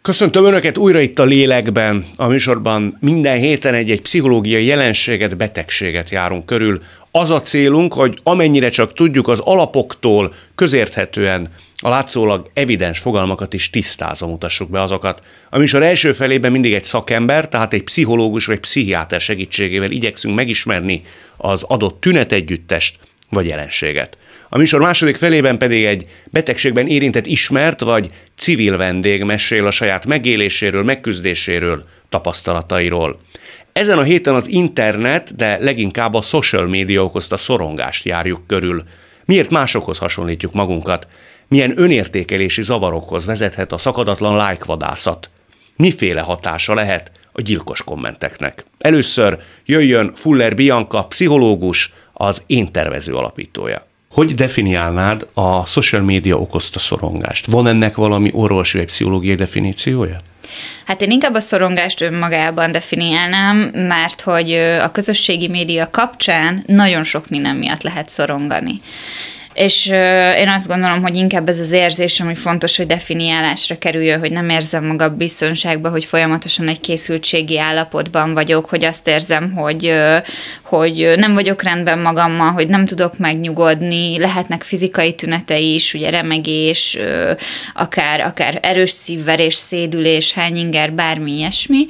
Köszöntöm Önöket újra itt a Lélekben. A műsorban minden héten egy pszichológiai jelenséget, betegséget járunk körül. Az a célunk, hogy amennyire csak tudjuk, az alapoktól közérthetően a látszólag evidens fogalmakat is tisztázva mutassuk be azokat. A műsor első felében mindig egy szakember, tehát egy pszichológus vagy pszichiáter segítségével igyekszünk megismerni az adott tünetegyüttest vagy jelenséget. A műsor második felében pedig egy betegségben érintett ismert vagy civil vendég mesél a saját megéléséről, megküzdéséről, tapasztalatairól. Ezen a héten az internet, de leginkább a social média okozta szorongást járjuk körül. Miért másokhoz hasonlítjuk magunkat? Milyen önértékelési zavarokhoz vezethet a szakadatlan like-vadászat? Miféle hatása lehet a gyilkos kommenteknek? Először jöjjön Fuller Bianca, pszichológus, az Én Tervező alapítója. Hogy definiálnád a social média okozta szorongást? Van ennek valami orvosi vagy pszichológiai definíciója? Hát én inkább a szorongást önmagában definiálnám, mert hogy a közösségi média kapcsán nagyon sok minden miatt lehet szorongani. És én azt gondolom, hogy inkább ez az érzés, ami fontos, hogy definiálásra kerüljön, hogy nem érzem magam biztonságban, hogy folyamatosan egy készültségi állapotban vagyok, hogy azt érzem, hogy nem vagyok rendben magammal, hogy nem tudok megnyugodni, lehetnek fizikai tünetei is, ugye remegés, akár erős szívverés, szédülés, hányinger, bármi ilyesmi.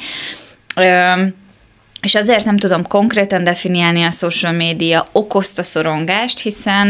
És azért nem tudom konkrétan definiálni a social média okozta szorongást,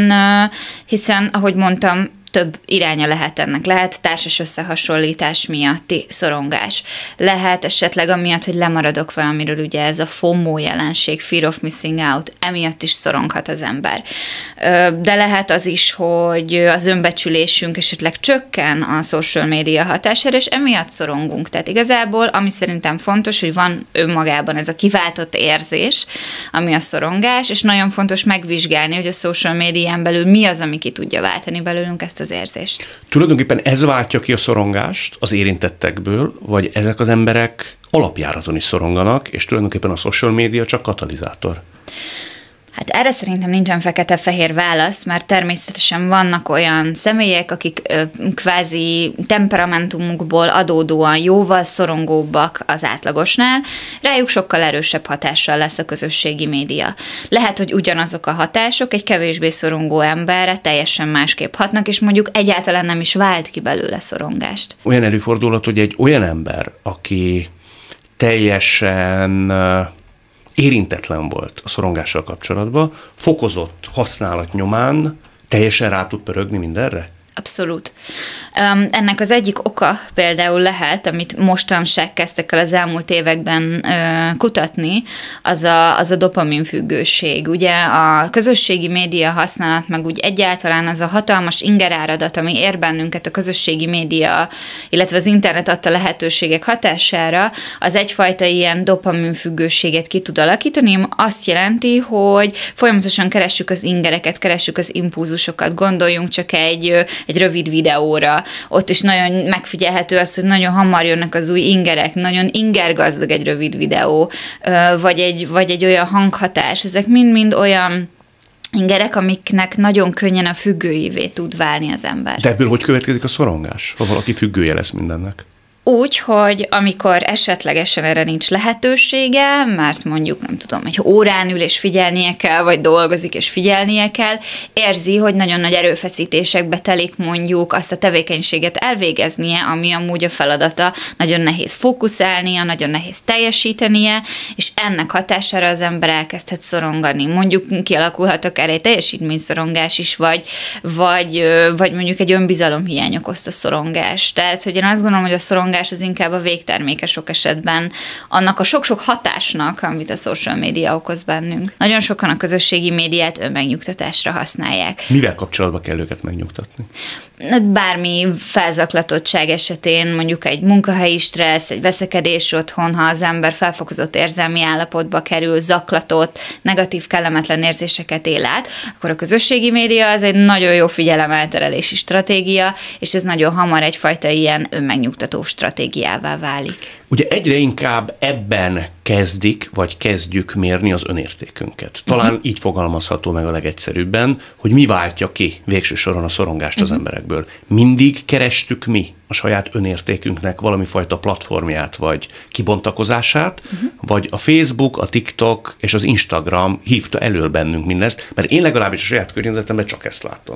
hiszen ahogy mondtam, több iránya lehet ennek. Lehet társas összehasonlítás miatti szorongás. Lehet esetleg amiatt, hogy lemaradok valamiről, ugye ez a FOMO jelenség, Fear of Missing Out, emiatt is szoronghat az ember. De lehet az is, hogy az önbecsülésünk esetleg csökken a social média hatására, és emiatt szorongunk. Tehát igazából, ami szerintem fontos, hogy van önmagában ez a kiváltott érzés, ami a szorongás, és nagyon fontos megvizsgálni, hogy a social médián belül mi az, ami ki tudja váltani belőlünk ezt az érzést. Tulajdonképpen ez váltja ki a szorongást az érintettekből, vagy ezek az emberek alapjáraton is szoronganak, és tulajdonképpen a social média csak katalizátor? Hát erre szerintem nincsen fekete-fehér válasz, mert természetesen vannak olyan személyek, akik kvázi temperamentumukból adódóan jóval szorongóbbak az átlagosnál, rájuk sokkal erősebb hatással lesz a közösségi média. Lehet, hogy ugyanazok a hatások egy kevésbé szorongó emberre teljesen másképp hatnak, és mondjuk egyáltalán nem is vált ki belőle szorongást. Olyan előfordulhat, hogy egy olyan ember, aki teljesen érintetlen volt a szorongással kapcsolatban, fokozott használat nyomán teljesen rá tud pörögni mindenre? Abszolút. Ennek az egyik oka például lehet, amit mostanság kezdtek el az elmúlt években kutatni, az a dopaminfüggőség. Ugye a közösségi média használat, meg úgy egyáltalán az a hatalmas ingeráradat, ami ér bennünket a közösségi média, illetve az internet adta lehetőségek hatására, az egyfajta ilyen dopaminfüggőséget ki tud alakítani, azt jelenti, hogy folyamatosan keressük az ingereket, keressük az impulzusokat, gondoljunk csak egy rövid videóra. Ott is nagyon megfigyelhető az, hogy nagyon hamar jönnek az új ingerek, nagyon ingergazdag egy rövid videó, vagy egy olyan hanghatás. Ezek mind-mind olyan ingerek, amiknek nagyon könnyen a függőivé tud válni az ember. De ebből hogy következik a szorongás, ha valaki függője lesz mindennek? Úgy, hogy amikor esetlegesen erre nincs lehetősége, mert mondjuk, nem tudom, egy órán ül és figyelnie kell, vagy dolgozik és figyelnie kell, érzi, hogy nagyon nagy erőfeszítésekbe telik mondjuk azt a tevékenységet elvégeznie, ami amúgy a feladata, nagyon nehéz fókuszálnia, nagyon nehéz teljesítenie, és ennek hatására az ember elkezdhet szorongani. Mondjuk kialakulhat akár egy teljesítményszorongás is, vagy mondjuk egy önbizalomhiány okozta szorongás. Tehát, hogy én azt gondolom, hogy a szorongás az inkább a végterméke sok esetben annak a sok-sok hatásnak, amit a social média okoz bennünk. Nagyon sokan a közösségi médiát önmegnyugtatásra használják. Mivel kapcsolatban kell őket megnyugtatni? Bármi felzaklatottság esetén, mondjuk egy munkahelyi stressz, egy veszekedés otthon, ha az ember felfokozott érzelmi állapotba kerül, zaklatott, negatív, kellemetlen érzéseket él át, akkor a közösségi média az egy nagyon jó figyelemelterelési stratégia, és ez nagyon hamar egyfajta ilyen önmegnyugtató stratégiává válik. Ugye egyre inkább ebben kezdik, vagy kezdjük mérni az önértékünket. Talán így fogalmazható meg a legegyszerűbben, hogy mi váltja ki végső soron a szorongást az emberekből. Mindig kerestük mi a saját önértékünknek valami fajta platformját, vagy kibontakozását, vagy a Facebook, a TikTok és az Instagram hívta elől bennünk mindezt, mert én legalábbis a saját környezetemben csak ezt látom.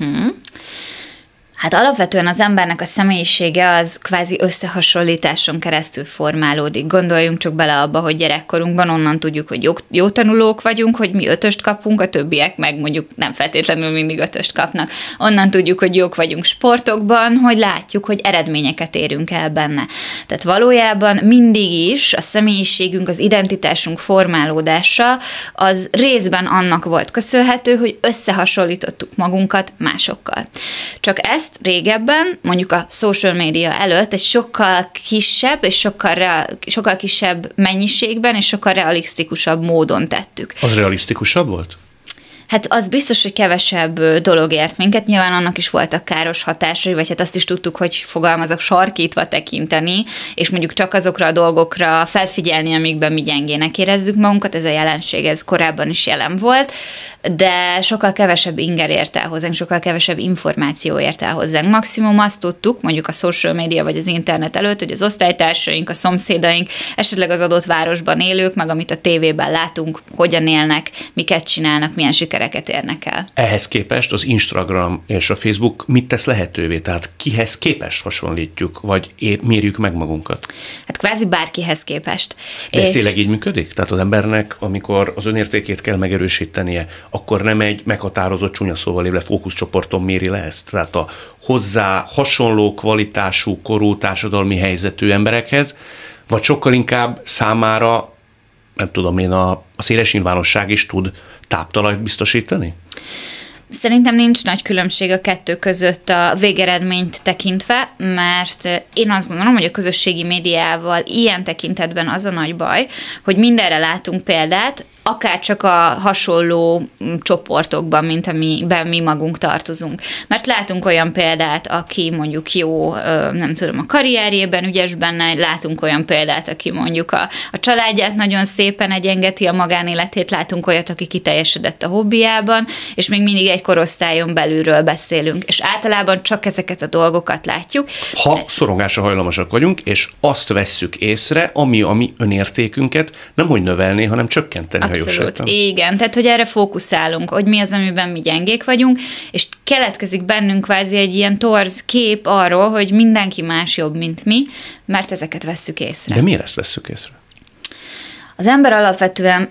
Hát alapvetően az embernek a személyisége az kvázi összehasonlításon keresztül formálódik. Gondoljunk csak bele abba, hogy gyerekkorunkban onnan tudjuk, hogy jó tanulók vagyunk, hogy mi 5-öst kapunk, a többiek meg mondjuk nem feltétlenül mindig 5-öst kapnak. Onnan tudjuk, hogy jók vagyunk sportokban, hogy látjuk, hogy eredményeket érünk el benne. Tehát valójában mindig is a személyiségünk, az identitásunk formálódása az részben annak volt köszönhető, hogy összehasonlítottuk magunkat másokkal. Csak ezt régebben, mondjuk a social media előtt egy sokkal kisebb és sokkal kisebb mennyiségben és sokkal realisztikusabb módon tettük. Az realisztikusabb volt? Hát az biztos, hogy kevesebb dolog ért minket, nyilván annak is voltak káros hatásai, vagy hát azt is tudtuk, hogy fogalmazok sarkítva tekinteni, és mondjuk csak azokra a dolgokra felfigyelni, amikben mi gyengének érezzük magunkat, ez a jelenség, ez korábban is jelen volt, de sokkal kevesebb inger ért el hozzánk, sokkal kevesebb információ ért el hozzánk. Maximum azt tudtuk, mondjuk a social media vagy az internet előtt, hogy az osztálytársaink, a szomszédaink, esetleg az adott városban élők, meg amit a tévében látunk, hogyan élnek, miket csinálnak, milyen sikereket érnek el. Ehhez képest az Instagram és a Facebook mit tesz lehetővé? Tehát kihez képest hasonlítjuk, vagy mérjük meg magunkat? Hát kvázi bárkihez képest. De ez tényleg így működik? Tehát az embernek, amikor az önértékét kell megerősítenie, akkor nem egy meghatározott csúnya szóval élve fókuszcsoporton méri le ezt? Tehát a hozzá hasonló kvalitású, korú, társadalmi helyzetű emberekhez, vagy sokkal inkább számára, nem tudom én, a széles nyilvánosság is tud táptalajt biztosítani? Szerintem nincs nagy különbség a kettő között a végeredményt tekintve, mert én azt gondolom, hogy a közösségi médiával ilyen tekintetben az a nagy baj, hogy mindenre látunk példát, akár csak a hasonló csoportokban, mint amiben mi magunk tartozunk. Mert látunk olyan példát, aki mondjuk jó, nem tudom, a karrierjében ügyes benne, látunk olyan példát, aki mondjuk a családját nagyon szépen egyengeti, a magánéletét, látunk olyat, aki kiteljesedett a hobbiában, és még mindig egy korosztályon belülről beszélünk. És általában csak ezeket a dolgokat látjuk. Ha szorongásra hajlamosak vagyunk, és azt vesszük észre, ami a mi önértékünket nemhogy növelni, hanem csökkenteni. Abszolút, igen. Tehát, hogy erre fókuszálunk, hogy mi az, amiben mi gyengék vagyunk, és keletkezik bennünk kvázi egy ilyen torz kép arról, hogy mindenki más jobb, mint mi, mert ezeket vesszük észre. De miért ezt vesszük észre? Az ember alapvetően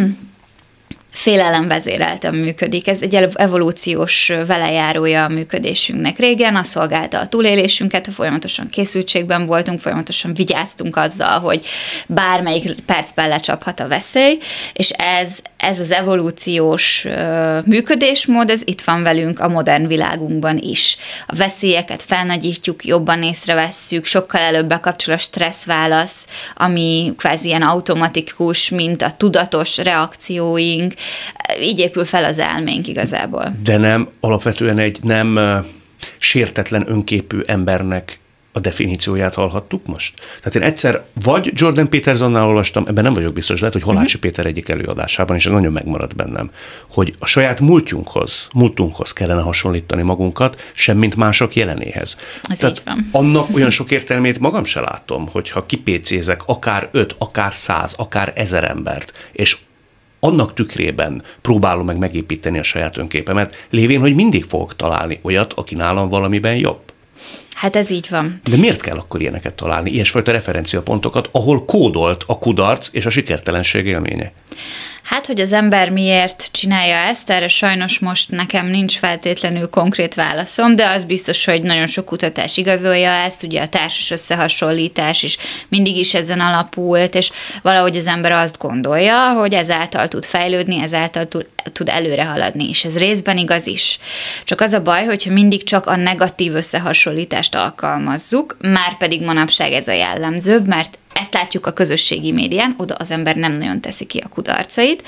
félelem vezérelten működik. Ez egy evolúciós velejárója a működésünknek. Régen az szolgálta a túlélésünket, folyamatosan készültségben voltunk, folyamatosan vigyáztunk azzal, hogy bármelyik percben lecsaphat a veszély, és ez az evolúciós működésmód, ez itt van velünk a modern világunkban is. A veszélyeket felnagyítjuk, jobban észrevesszük, sokkal előbb bekapcsol a stresszválasz, ami kvázi ilyen automatikus, mint a tudatos reakcióink, így épül fel az elménk igazából. De nem alapvetően egy nem sértetlen önképű embernek a definícióját hallhattuk most? Tehát én egyszer vagy Jordan Petersonnál olvastam, ebben nem vagyok biztos, lehet, hogy Holácsi Péter egyik előadásában, és ez nagyon megmaradt bennem, hogy a saját múltunkhoz kellene hasonlítani magunkat, semmint mások jelenéhez. Ez Tehát így van. annak olyan sok értelmét magam se látom, hogyha kipécézek akár 5, akár 100, akár 1000 embert, és annak tükrében próbálom meg megépíteni a saját önképemet, lévén, hogy mindig fogok találni olyat, aki nálam valamiben jobb. Hát ez így van. De miért kell akkor ilyeneket találni, ilyesfajta referenciapontokat, ahol kódolt a kudarc és a sikertelenség élménye? Hát, hogy az ember miért csinálja ezt, erre sajnos most nekem nincs feltétlenül konkrét válaszom, de az biztos, hogy nagyon sok kutatás igazolja ezt, ugye a társas összehasonlítás is mindig is ezen alapult, és valahogy az ember azt gondolja, hogy ezáltal tud fejlődni, ezáltal tud előre haladni, és ez részben igaz is. Csak az a baj, hogyha mindig csak a negatív összehasonlítást alkalmazzuk, már pedig manapság ez a jellemzőbb, mert ezt látjuk a közösségi médián, oda az ember nem nagyon teszi ki a kudarcait,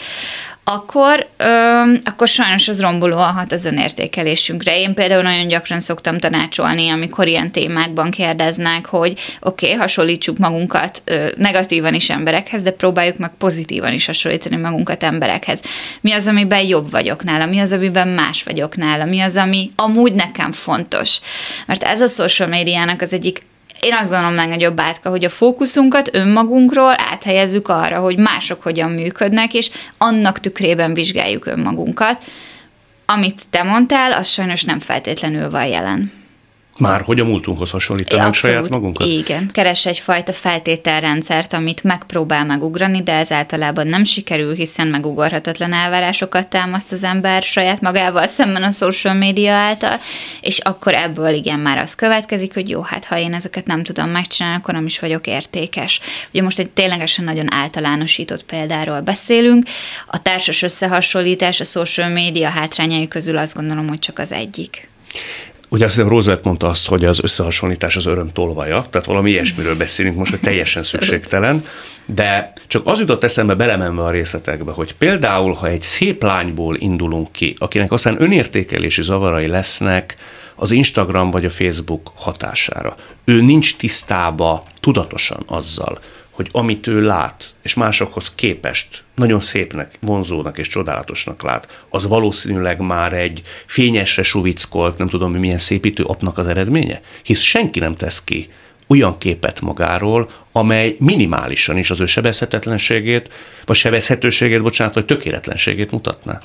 akkor sajnos az rombolóan hat az önértékelésünkre. Én például nagyon gyakran szoktam tanácsolni, amikor ilyen témákban kérdeznek, hogy oké, hasonlítsuk magunkat negatívan is emberekhez, de próbáljuk meg pozitívan is hasonlítani magunkat emberekhez. Mi az, amiben jobb vagyok nála, mi az, amiben más vagyok nála, mi az, ami amúgy nekem fontos. Mert ez a social médiának az egyik, én azt gondolom legnagyobb átka, hogy a fókuszunkat önmagunkról áthelyezzük arra, hogy mások hogyan működnek, és annak tükrében vizsgáljuk önmagunkat. Amit te mondtál, az sajnos nem feltétlenül van jelen. Már hogy a múltunkhoz hasonlítanánk saját magunkat? Igen. Keres egyfajta feltételrendszert, amit megpróbál megugrani, de ez általában nem sikerül, hiszen megugorhatatlan elvárásokat támaszt az ember saját magával szemben a social media által, és akkor ebből igen már az következik, hogy jó, hát ha én ezeket nem tudom megcsinálni, akkor nem is vagyok értékes. Ugye most egy ténylegesen nagyon általánosított példáról beszélünk. A társas összehasonlítás a social media hátrányai közül azt gondolom, hogy csak az egyik. Ugye azt hiszem Roosevelt mondta azt, hogy az összehasonlítás az öröm tolvaja, tehát valami ilyesmiről beszélünk most, hogy teljesen szükségtelen, de csak az jutott eszembe belemenve a részletekbe, hogy például, ha egy szép lányból indulunk ki, akinek aztán önértékelési zavarai lesznek az Instagram vagy a Facebook hatására, ő nincs tisztába tudatosan azzal, hogy amit ő lát, és másokhoz képest nagyon szépnek, vonzónak és csodálatosnak lát, az valószínűleg már egy fényesre suvickolt, nem tudom milyen szépítő appnak az eredménye? Hisz senki nem tesz ki olyan képet magáról, amely minimálisan is az ő sebezhetetlenségét, vagy sebezhetőségét, vagy tökéletlenségét mutatná.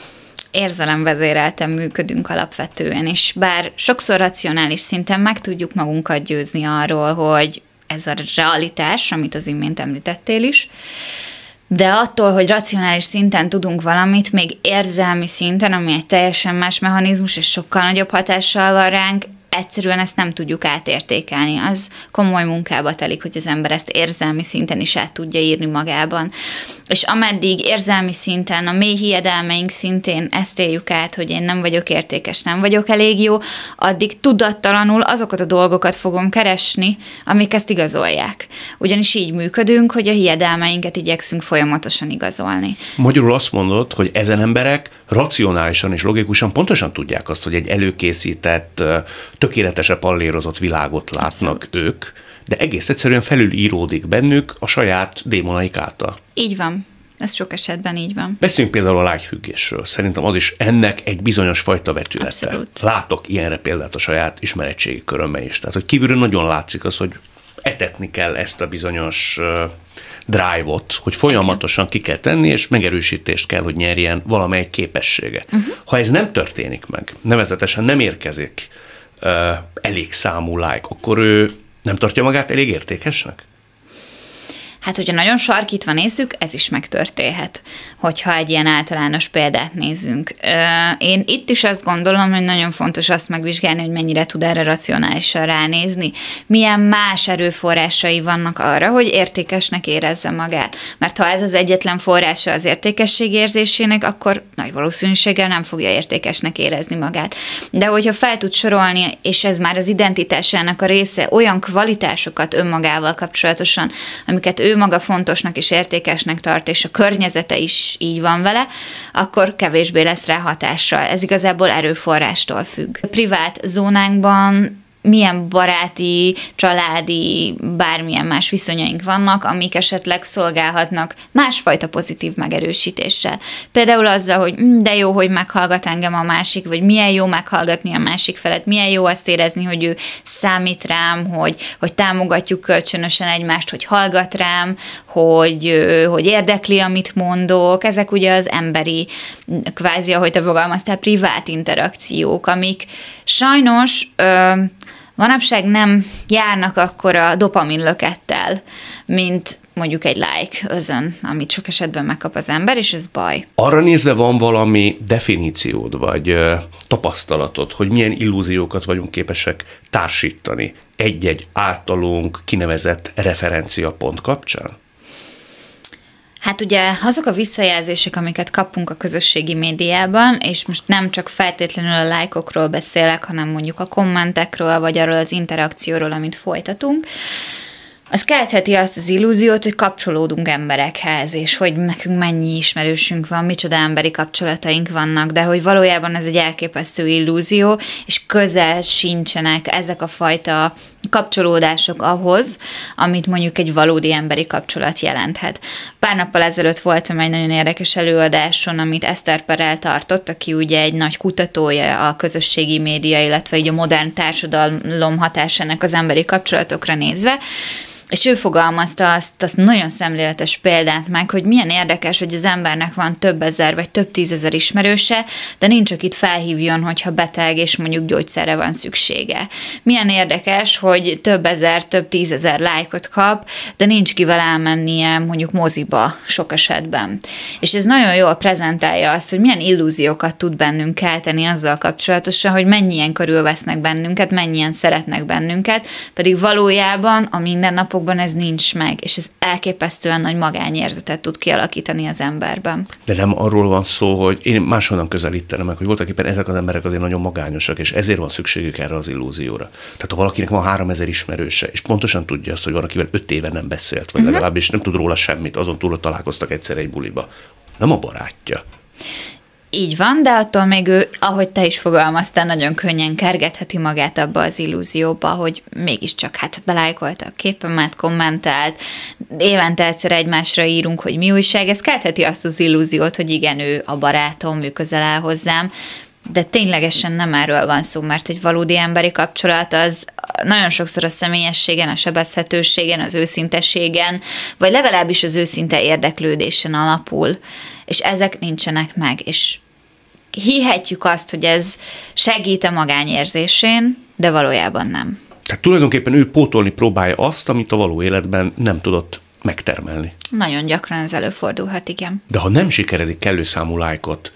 Érzelemvezérelten működünk alapvetően, és bár sokszor racionális szinten meg tudjuk magunkat győzni arról, hogy ez a realitás, amit az imént említettél is, de attól, hogy racionális szinten tudunk valamit, még érzelmi szinten, ami egy teljesen más mechanizmus, és sokkal nagyobb hatással van ránk, egyszerűen ezt nem tudjuk átértékelni. Az komoly munkába telik, hogy az ember ezt érzelmi szinten is át tudja írni magában. És ameddig érzelmi szinten, a mély hiedelmeink szintén ezt éljük át, hogy én nem vagyok értékes, nem vagyok elég jó, addig tudattalanul azokat a dolgokat fogom keresni, amik ezt igazolják. Ugyanis így működünk, hogy a hiedelmeinket igyekszünk folyamatosan igazolni. Magyarul azt mondod, hogy ezen emberek racionálisan és logikusan pontosan tudják azt, hogy egy előkészített, tökéletesen pallérozott világot látnak Abszolút. Ők, de egész egyszerűen felülíródik bennük a saját démonaik által. Így van. Ez sok esetben így van. Beszéljünk például a lágyfüggésről. Szerintem az is ennek egy bizonyos fajta vetülete. Abszolút. Látok ilyenre példát a saját ismeretségi körömben is. Tehát, hogy kívülről nagyon látszik az, hogy etetni kell ezt a bizonyos drive-ot, hogy folyamatosan ki kell tenni, és megerősítést kell, hogy nyerjen valamelyik képessége. Ha ez nem történik meg, nevezetesen nem érkezik elég számú like, akkor ő nem tartja magát elég értékesnek? Hát, hogyha nagyon sarkítva nézzük, ez is megtörténhet, hogyha egy ilyen általános példát nézzünk. Én itt is azt gondolom, hogy nagyon fontos azt megvizsgálni, hogy mennyire tud erre racionálisan ránézni. Milyen más erőforrásai vannak arra, hogy értékesnek érezze magát. Mert ha ez az egyetlen forrása az értékesség érzésének, akkor nagy valószínűséggel nem fogja értékesnek érezni magát. De hogyha fel tud sorolni, és ez már az identitásának a része, olyan kvalitásokat önmagával kapcsolatosan, amiket ő maga fontosnak és értékesnek tart, és a környezete is így van vele, akkor kevésbé lesz rá hatással. Ez igazából erőforrástól függ. A privát zónánkban milyen baráti, családi, bármilyen más viszonyaink vannak, amik esetleg szolgálhatnak másfajta pozitív megerősítéssel. Például azzal, hogy de jó, hogy meghallgat engem a másik, vagy milyen jó meghallgatni a másik felet, milyen jó azt érezni, hogy ő számít rám, hogy támogatjuk kölcsönösen egymást, hogy hallgat rám, hogy érdekli, amit mondok. Ezek ugye az emberi, kvázi, ahogy te fogalmaztál, privát interakciók, amik sajnos manapság nem járnak akkora dopaminlökettel, mint mondjuk egy like özön, amit sok esetben megkap az ember, és ez baj. Arra nézve van valami definíciód, vagy tapasztalatod, hogy milyen illúziókat vagyunk képesek társítani egy-egy általunk kinevezett referenciapont kapcsán? Hát ugye azok a visszajelzések, amiket kapunk a közösségi médiában, és most nem csak feltétlenül a lájkokról beszélek, hanem mondjuk a kommentekről, vagy arról az interakcióról, amit folytatunk, Az keltheti azt az illúziót, hogy kapcsolódunk emberekhez, és hogy nekünk mennyi ismerősünk van, micsoda emberi kapcsolataink vannak, de hogy valójában ez egy elképesztő illúzió, és közel sincsenek ezek a fajta kapcsolódások ahhoz, amit mondjuk egy valódi emberi kapcsolat jelenthet. Pár nappal ezelőtt voltam egy nagyon érdekes előadáson, amit Eszter Perel tartott, aki ugye egy nagy kutatója a közösségi média, illetve így a modern társadalom hatásának az emberi kapcsolatokra nézve, és ő fogalmazta azt nagyon szemléletes példát meg, hogy milyen érdekes, hogy az embernek van több ezer vagy több tízezer ismerőse, de nincs, akit felhívjon, hogyha beteg, és mondjuk gyógyszerre van szüksége. Milyen érdekes, hogy több ezer, több tízezer lájkot kap, de nincs kivel elmennie mondjuk moziba sok esetben. És ez nagyon jól prezentálja azt, hogy milyen illúziókat tud bennünk kelteni azzal kapcsolatosan, hogy mennyien körülvesznek bennünket, mennyien szeretnek bennünket, pedig valójában a mindennapokban ez nincs meg, és ez elképesztően nagy magányérzetet tud kialakítani az emberben. De nem arról van szó, hogy én máshonnan közelítenem meg, hogy voltak éppen ezek az emberek azért nagyon magányosak, és ezért van szükségük erre az illúzióra. Tehát ha valakinek van 3000 ismerőse, és pontosan tudja azt, hogy valakivel 5 éve nem beszélt, vagy legalábbis nem tud róla semmit, azon túl, hogy találkoztak egyszer egy buliba, nem a barátja. Így van, de attól még ő, ahogy te is fogalmaztál, nagyon könnyen kergetheti magát abba az illúzióba, hogy mégiscsak hát belájkolta a képemet, kommentált, évente egyszer egymásra írunk, hogy mi újság, ez keltheti azt az illúziót, hogy igen, ő a barátom, ő közel áll hozzám, de ténylegesen nem erről van szó, mert egy valódi emberi kapcsolat az nagyon sokszor a személyességen, a sebezhetőségen, az őszinteségen, vagy legalábbis az őszinte érdeklődésen alapul, és ezek nincsenek meg, és hihetjük azt, hogy ez segít a magányérzésén, de valójában nem. Tehát tulajdonképpen ő pótolni próbálja azt, amit a való életben nem tudott megtermelni. Nagyon gyakran ez előfordulhat, igen. De ha nem sikeredik kellő számú lájkot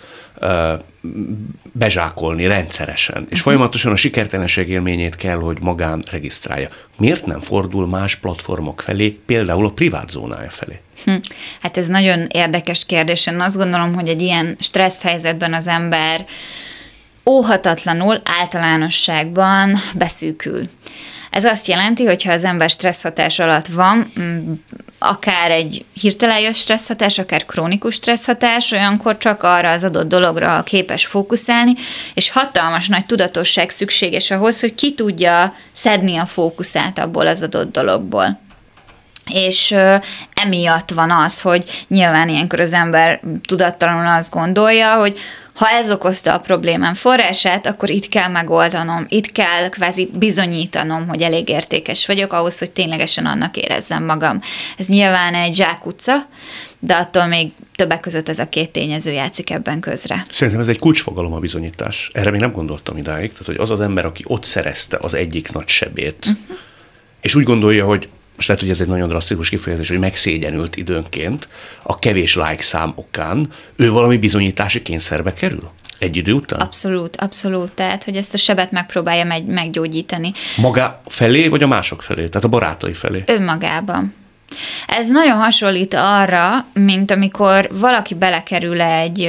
bezsákolni rendszeresen, és folyamatosan a sikertelenség élményét kell, hogy magán regisztrálja. Miért nem fordul más platformok felé, például a privát zónája felé? Hát ez nagyon érdekes kérdés. Én azt gondolom, hogy egy ilyen stressz helyzetben az ember óhatatlanul általánosságban beszűkül. Ez azt jelenti, hogy ha az ember stresszhatás alatt van, akár egy hirtelen jött stresszhatás, akár krónikus stresszhatás, olyankor csak arra az adott dologra képes fókuszálni, és hatalmas nagy tudatosság szükséges ahhoz, hogy ki tudja szedni a fókuszát abból az adott dologból. És emiatt van az, hogy nyilván ilyenkor az ember tudattalanul azt gondolja, hogy ha ez okozta a problémám forrását, akkor itt kell megoldanom, itt kell kvázi bizonyítanom, hogy elég értékes vagyok ahhoz, hogy ténylegesen annak érezzem magam. Ez nyilván egy zsákutca, de attól még többek között ez a két tényező játszik ebben közre. Szerintem ez egy kulcsfogalom, a bizonyítás. Erre még nem gondoltam idáig. Tehát, hogy az az ember, aki ott szerezte az egyik nagy sebét, és úgy gondolja, hogy most lehet, hogy ez egy nagyon drasztikus kifejezés, hogy megszégyenült időnként a kevés like szám okán, ő valami bizonyítási kényszerbe kerül egy idő után? Abszolút, abszolút. Tehát, hogy ezt a sebet megpróbálja meggyógyítani. Maga felé, vagy a mások felé? Tehát a barátai felé? Önmagában. Ez nagyon hasonlít arra, mint amikor valaki belekerül egy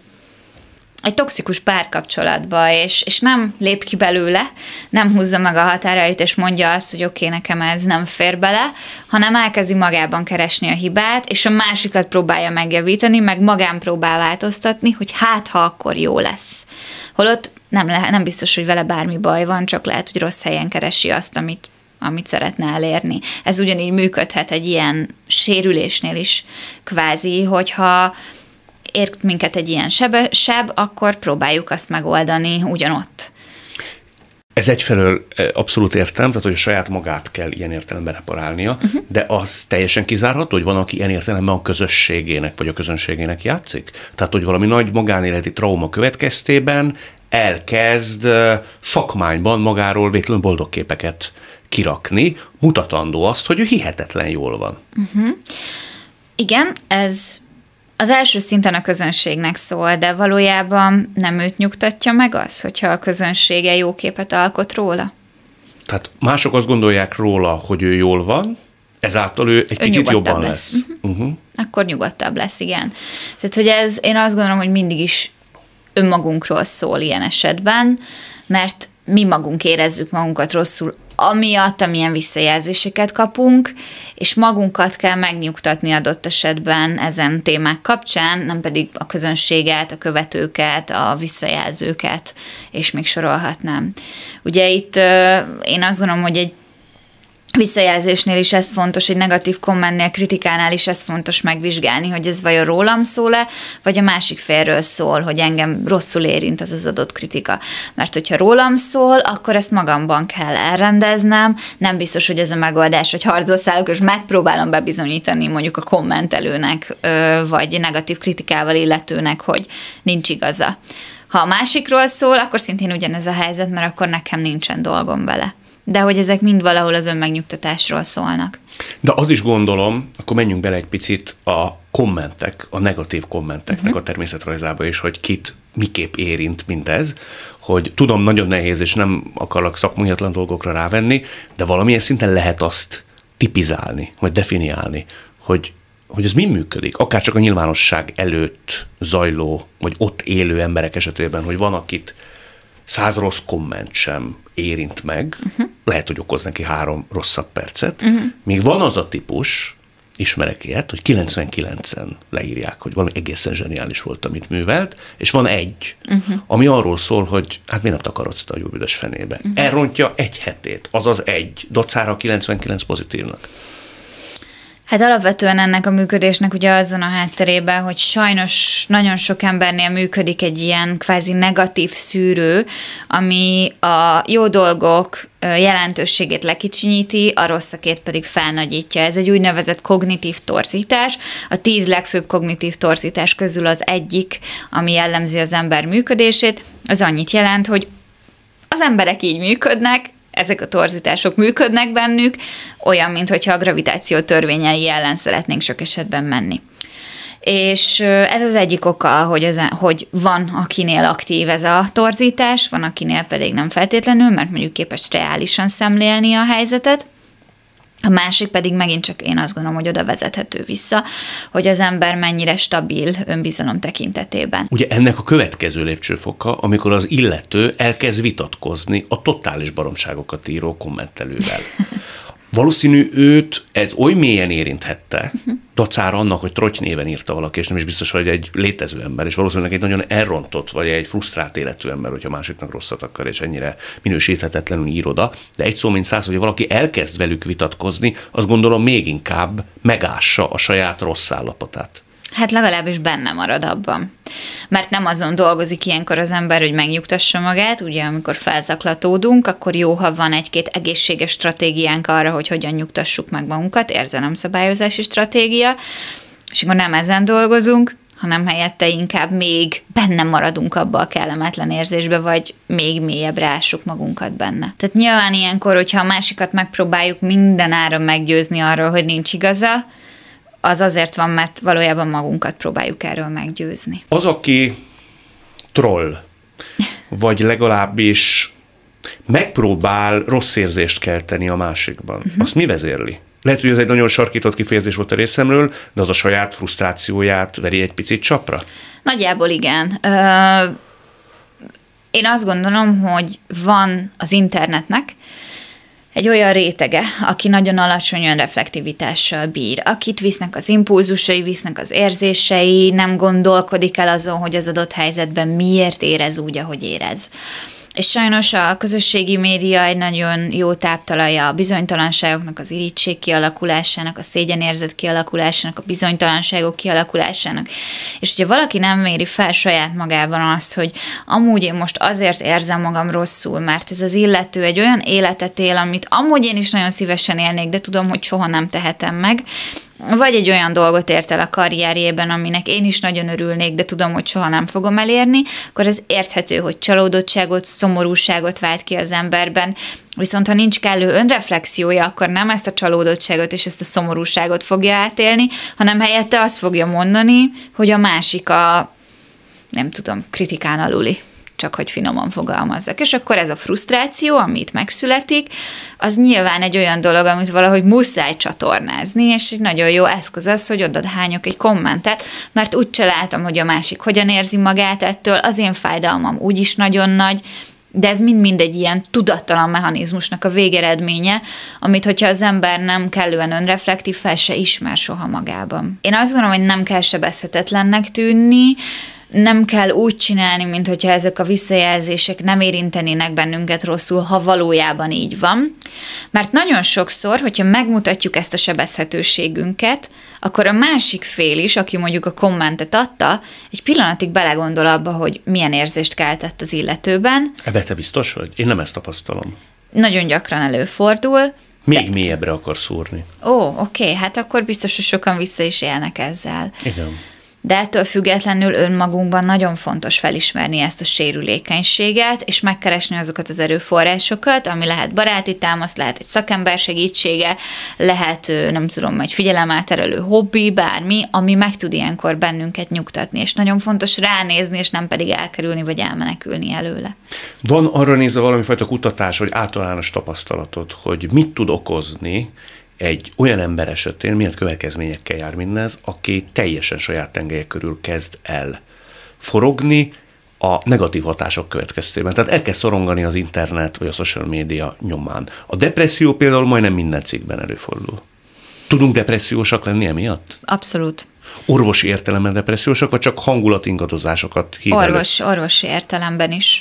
toxikus párkapcsolatba, és nem lép ki belőle, nem húzza meg a határait, és mondja azt, hogy oké, nekem ez nem fér bele, hanem elkezdi magában keresni a hibát, és a másikat próbálja megjavítani, meg magán próbál változtatni, hogy hát, ha akkor jó lesz. Holott nem biztos, hogy vele bármi baj van, csak lehet, hogy rossz helyen keresi azt, amit szeretne elérni. Ez ugyanígy működhet egy ilyen sérülésnél is kvázi, hogyha ért minket egy ilyen seb, akkor próbáljuk azt megoldani ugyanott. Ez egyfelől abszolút értem, tehát hogy a saját magát kell ilyen értelemben reparálnia, de az teljesen kizárható, hogy van, aki ilyen értelemben a közösségének vagy a közönségének játszik? Tehát, hogy valami nagy magánéleti trauma következtében elkezd szakmányban magáról vétlenül boldog képeket kirakni, mutatandó azt, hogy ő hihetetlen jól van. Igen, ez az első szinten a közönségnek szól, de valójában nem őt nyugtatja meg az, hogyha a közönsége jó képet alkot róla? Tehát mások azt gondolják róla, hogy ő jól van, ezáltal ő egy picit jobban lesz. Akkor nyugodtabb lesz, igen. Tehát, hogy én azt gondolom, hogy mindig is önmagunkról szól ilyen esetben, mert mi magunk érezzük magunkat rosszul amiatt, amilyen visszajelzéseket kapunk, és magunkat kell megnyugtatni adott esetben ezen témák kapcsán, nem pedig a közönséget, a követőket, a visszajelzőket, és még sorolhatnám. Ugye itt én azt gondolom, hogy egy visszajelzésnél is ez fontos, egy negatív kommentnél, kritikánál is ez fontos megvizsgálni, hogy ez vajon rólam szól-e, vagy a másik félről szól, hogy engem rosszul érint az adott kritika. Mert hogyha rólam szól, akkor ezt magamban kell elrendeznem, nem biztos, hogy ez a megoldás, hogy harcba szállok, és megpróbálom bebizonyítani mondjuk a kommentelőnek, vagy negatív kritikával illetőnek, hogy nincs igaza. Ha a másikról szól, akkor szintén ugyanez a helyzet, mert akkor nekem nincsen dolgom vele. De hogy ezek mind valahol az önmegnyugtatásról szólnak. De az is gondolom, akkor menjünk bele egy picit a kommentek, a negatív kommenteknek a természetrajzába is, hogy kit miképp érint mindez, hogy tudom, nagyon nehéz, és nem akarlak szakmaiatlan dolgokra rávenni, de valamilyen szinten lehet azt tipizálni, vagy definiálni, hogy ez mi működik, akár csak a nyilvánosság előtt zajló, vagy ott élő emberek esetében, hogy van, akit 100 rossz komment sem érint meg, lehet, hogy okoz neki 3 rosszabb percet, még van az a típus, ismerek ilyet, hogy 99-en leírják, hogy valami egészen zseniális volt, amit művelt, és van egy, ami arról szól, hogy hát mi nem takarodsz te a jó büdös fenébe. Elrontja egy hetét, azaz egy, dacára a 99 pozitívnak. Hát alapvetően ennek a működésnek ugye azon a hátterében, hogy sajnos nagyon sok embernél működik egy ilyen kvázi negatív szűrő, ami a jó dolgok jelentőségét lekicsinyíti, a rosszakét pedig felnagyítja. Ez egy úgynevezett kognitív torzítás. A 10 legfőbb kognitív torzítás közül az egyik, ami jellemzi az ember működését, az annyit jelent, hogy az emberek így működnek, ezek a torzítások működnek bennük, olyan, mintha a gravitáció törvényei ellen szeretnénk sok esetben menni. És ez az egyik oka, hogy van, akinél aktív ez a torzítás, van, akinél pedig nem feltétlenül, mert mondjuk képes reálisan szemlélni a helyzetet. A másik pedig megint csak én azt gondolom, hogy oda vezethető vissza, hogy az ember mennyire stabil önbizalom tekintetében. Ugye ennek a következő lépcsőfoka, amikor az illető elkezd vitatkozni a totális baromságokat író kommentelővel. Valószínű őt ez oly mélyen érinthette, dacára annak, hogy Trotty néven írta valaki, és nem is biztos, hogy egy létező ember, és valószínűleg egy nagyon elrontott, vagy egy frusztrált életű ember, hogyha másiknak rosszat akar, és ennyire minősíthetetlenül ír oda. De egy szó mint 100, hogy valaki elkezd velük vitatkozni, azt gondolom még inkább megássa a saját rossz állapotát. Hát legalábbis benne marad abban. Mert nem azon dolgozik ilyenkor az ember, hogy megnyugtassa magát, ugye amikor felzaklatódunk, akkor jó, ha van egy-két egészséges stratégiánk arra, hogy hogyan nyugtassuk meg magunkat, érzelemszabályozási stratégia, és akkor nem ezen dolgozunk, hanem helyette inkább még benne maradunk abba a kellemetlen érzésbe, vagy még mélyebbre ássuk magunkat benne. Tehát nyilván ilyenkor, hogyha a másikat megpróbáljuk minden áron meggyőzni arról, hogy nincs igaza, az azért van, mert valójában magunkat próbáljuk erről meggyőzni. Az, aki troll, vagy legalábbis megpróbál rossz érzést kelteni a másikban, azt mi vezérli? Lehet, hogy ez egy nagyon sarkított kifejezés volt a részemről, de az a saját frusztrációját veri egy picit csapra? Nagyjából igen. Én azt gondolom, hogy van az internetnek egy olyan rétege, aki nagyon alacsony önreflektivitással bír, akit visznek az impulzusai, visznek az érzései, nem gondolkodik el azon, hogy az adott helyzetben miért érez úgy, ahogy érez. És sajnos a közösségi média egy nagyon jó táptalaja a bizonytalanságoknak, az irigység kialakulásának, a szégyenérzet kialakulásának, a bizonytalanságok kialakulásának. És hogyha valaki nem méri fel saját magában azt, hogy amúgy én most azért érzem magam rosszul, mert ez az illető egy olyan életet él, amit amúgy én is nagyon szívesen élnék, de tudom, hogy soha nem tehetem meg, vagy egy olyan dolgot ért el a karrierjében, aminek én is nagyon örülnék, de tudom, hogy soha nem fogom elérni, akkor ez érthető, hogy csalódottságot, szomorúságot vált ki az emberben, viszont ha nincs kellő önreflexiója, akkor nem ezt a csalódottságot és ezt a szomorúságot fogja átélni, hanem helyette azt fogja mondani, hogy a másik kritikán aluli. Csak hogy finoman fogalmazzak. És akkor ez a frusztráció, ami itt megszületik, az nyilván egy olyan dolog, amit valahogy muszáj csatornázni, és egy nagyon jó eszköz az, hogy oda hányok egy kommentet, mert úgy csaláltam, hogy a másik hogyan érzi magát ettől, az én fájdalmam úgyis nagyon nagy, De ez mind-mind egy ilyen tudattalan mechanizmusnak a végeredménye, amit hogyha az ember nem kellően önreflektív, fel se ismer soha magában. Én azt gondolom, hogy nem kell sebezhetetlennek tűnni, nem kell úgy csinálni, mint hogyha ezek a visszajelzések nem érintenének bennünket rosszul, ha valójában így van. Mert nagyon sokszor, hogyha megmutatjuk ezt a sebezhetőségünket, akkor a másik fél is, aki mondjuk a kommentet adta, egy pillanatig belegondol abba, hogy milyen érzést keltett az illetőben. Ebbe te biztos vagy? Én nem ezt tapasztalom. Nagyon gyakran előfordul. Még mélyebbre akar szúrni. Oké, hát akkor biztos, hogy sokan vissza is élnek ezzel. Igen. De ettől függetlenül önmagunkban nagyon fontos felismerni ezt a sérülékenységet, és megkeresni azokat az erőforrásokat, ami lehet baráti támasz, lehet egy szakember segítsége, lehet, nem tudom, egy figyelemelterelő hobbi, bármi, ami meg tud ilyenkor bennünket nyugtatni, és nagyon fontos ránézni, és nem pedig elkerülni, vagy elmenekülni előle. Van arra nézve valamifajta kutatás, vagy általános tapasztalatod, hogy mit tud okozni egy olyan ember esetén, milyen következményekkel jár mindez, aki teljesen saját tengelye körül kezd el forogni a negatív hatások következtében. Tehát elkezd szorongani az internet vagy a social média nyomán. A depresszió például majdnem minden cikkben előfordul. Tudunk depressziósak lenni emiatt? Abszolút. Orvosi értelemben depressziósak, vagy csak hangulatingadozásokat hív elő? Orvosi értelemben is.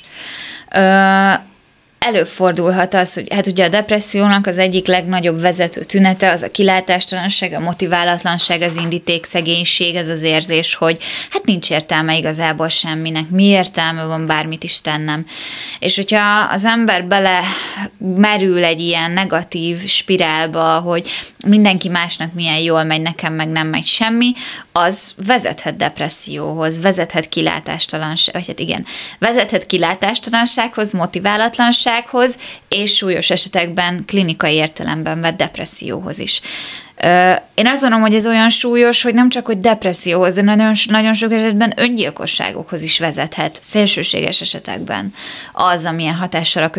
Előfordulhat az, hogy hát ugye a depressziónak az egyik legnagyobb vezető tünete az a kilátástalanság, a motiválatlanság, az indítékszegénység, ez az érzés, hogy hát nincs értelme igazából semminek, mi értelme van bármit is tennem. És hogyha az ember bele merül egy ilyen negatív spirálba, hogy mindenki másnak milyen jól megy, nekem meg nem megy semmi, az vezethet depresszióhoz, vezethet kilátástalanság, vagy hát igen, vezethet kilátástalansághoz, motiválatlansághoz, és súlyos esetekben klinikai értelemben vett depresszióhoz is. Én azt gondolom, hogy ez olyan súlyos, hogy nem csak hogy depresszióhoz, de nagyon sok esetben öngyilkosságokhoz is vezethet, szélsőséges esetekben az, amilyen hatással a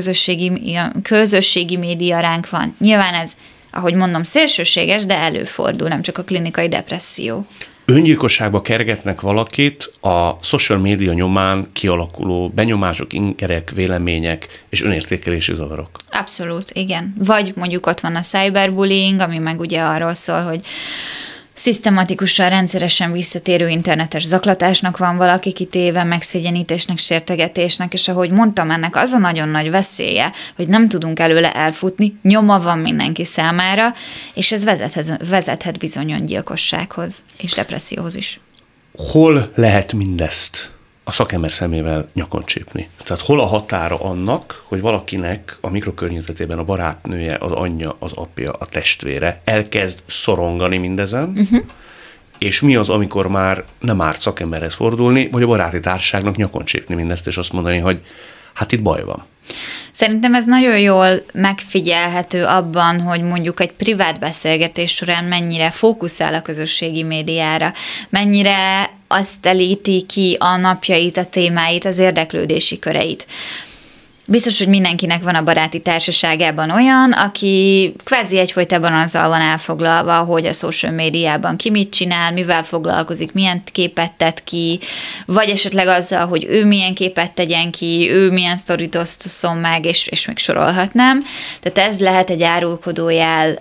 közösségi média ránk van. Nyilván ez, ahogy mondom, szélsőséges, de előfordul, nem csak a klinikai depresszió. Öngyilkosságba kergetnek valakit a social média nyomán kialakuló benyomások, ingerek, vélemények és önértékelési zavarok. Abszolút, igen. Vagy mondjuk ott van a cyberbullying, ami meg ugye arról szól, hogy szisztematikusan, rendszeresen visszatérő internetes zaklatásnak van valaki kitéve, megszégyenítésnek, sértegetésnek, és ahogy mondtam, ennek az a nagyon nagy veszélye, hogy nem tudunk előle elfutni, nyoma van mindenki számára, és ez vezethet bizony öngyilkossághoz és depresszióhoz is. Hol lehet mindezt a szakember szemével nyakon csípni? Tehát hol a határa annak, hogy valakinek a mikrokörnyezetében a barátnője, az anyja, az apja, a testvére elkezd szorongani mindezen, és mi az, amikor már nem árt szakemberhez fordulni, vagy a baráti társaságnak nyakon csípni mindezt, és azt mondani, hogy hát itt baj van. Szerintem ez nagyon jól megfigyelhető abban, hogy mondjuk egy privát beszélgetés során mennyire fókuszál a közösségi médiára, mennyire azt telíti ki a napjait, a témáit, az érdeklődési köreit. Biztos, hogy mindenkinek van a baráti társaságában olyan, aki kvázi egyfolytában azzal van elfoglalva, hogy a social médiában ki mit csinál, mivel foglalkozik, milyen képet tett ki, vagy esetleg azzal, hogy ő milyen képet tegyen ki, ő milyen sztorit osztozzon meg, és még sorolhatnám. Tehát ez lehet egy árulkodójel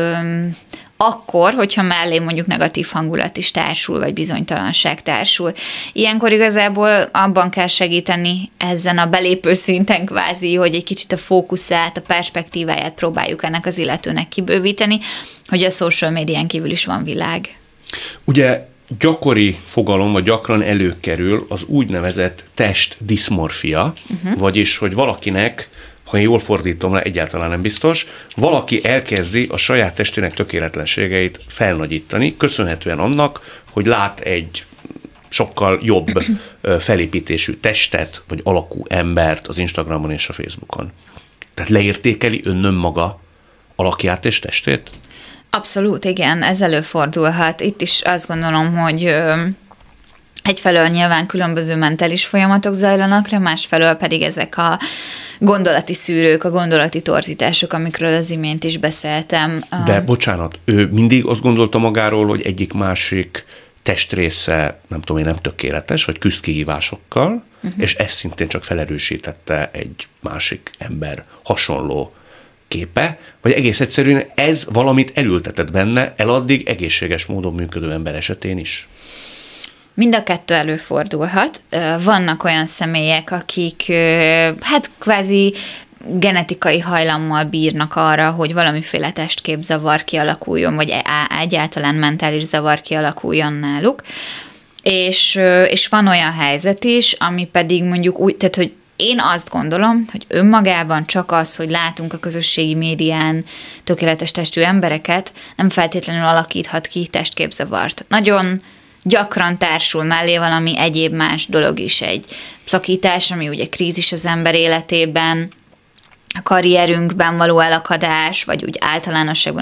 akkor, hogyha mellé mondjuk negatív hangulat is társul, vagy bizonytalanság társul. Ilyenkor igazából abban kell segíteni ezen a belépő szinten kvázi, hogy egy kicsit a fókuszát, a perspektíváját próbáljuk ennek az illetőnek kibővíteni, hogy a social médián kívül is van világ. Ugye gyakori fogalom, vagy gyakran előkerül az úgynevezett testdiszmorfia, vagyis, hogy valakinek, ha én jól fordítom le, egyáltalán nem biztos, valaki elkezdi a saját testének tökéletlenségeit felnagyítani, köszönhetően annak, hogy lát egy sokkal jobb felépítésű testet, vagy alakú embert az Instagramon és a Facebookon. Tehát leértékeli önmaga alakját és testét? Abszolút, igen, ez előfordulhat. Itt is azt gondolom, hogy egyfelől nyilván különböző mentális folyamatok zajlanak le, másfelől pedig ezek a gondolati szűrők, a gondolati torzítások, amikről az imént is beszéltem. De bocsánat, ő mindig azt gondolta magáról, hogy egyik-másik testrésze, nem tudom én, nem tökéletes, vagy küzd kihívásokkal, és ezt szintén csak felerősítette egy másik ember hasonló képe, vagy egész egyszerűen ez valamit elültetett benne eladdig egészséges módon működő ember esetén is? Mind a kettő előfordulhat. Vannak olyan személyek, akik hát kvázi genetikai hajlammal bírnak arra, hogy valamiféle testképzavar kialakuljon, vagy egyáltalán mentális zavar kialakuljon náluk. És van olyan helyzet is, ami pedig mondjuk úgy, tehát hogy én azt gondolom, hogy önmagában csak az, hogy látunk a közösségi médián tökéletes testű embereket, nem feltétlenül alakíthat ki testképzavart. Nagyon gyakran társul mellé valami egyéb más dolog is, egy szakítás, ami ugye krízis az ember életében, a karrierünkben való elakadás, vagy úgy általánosságban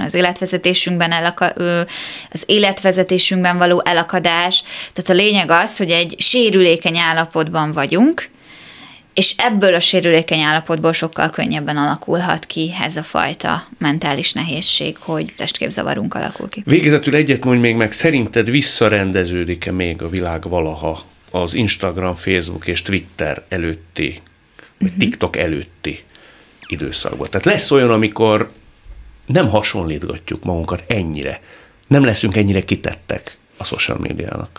az életvezetésünkben való elakadás. Tehát a lényeg az, hogy egy sérülékeny állapotban vagyunk, és ebből a sérülékeny állapotból sokkal könnyebben alakulhat ki ez a fajta mentális nehézség, hogy testképzavarunk alakul ki. Végezetül egyet mondj még meg, szerinted visszarendeződik-e még a világ valaha az Instagram, Facebook és Twitter előtti, vagy TikTok előtti időszakban? Tehát lesz olyan, amikor nem hasonlítgatjuk magunkat ennyire, nem leszünk ennyire kitettek a social médiának?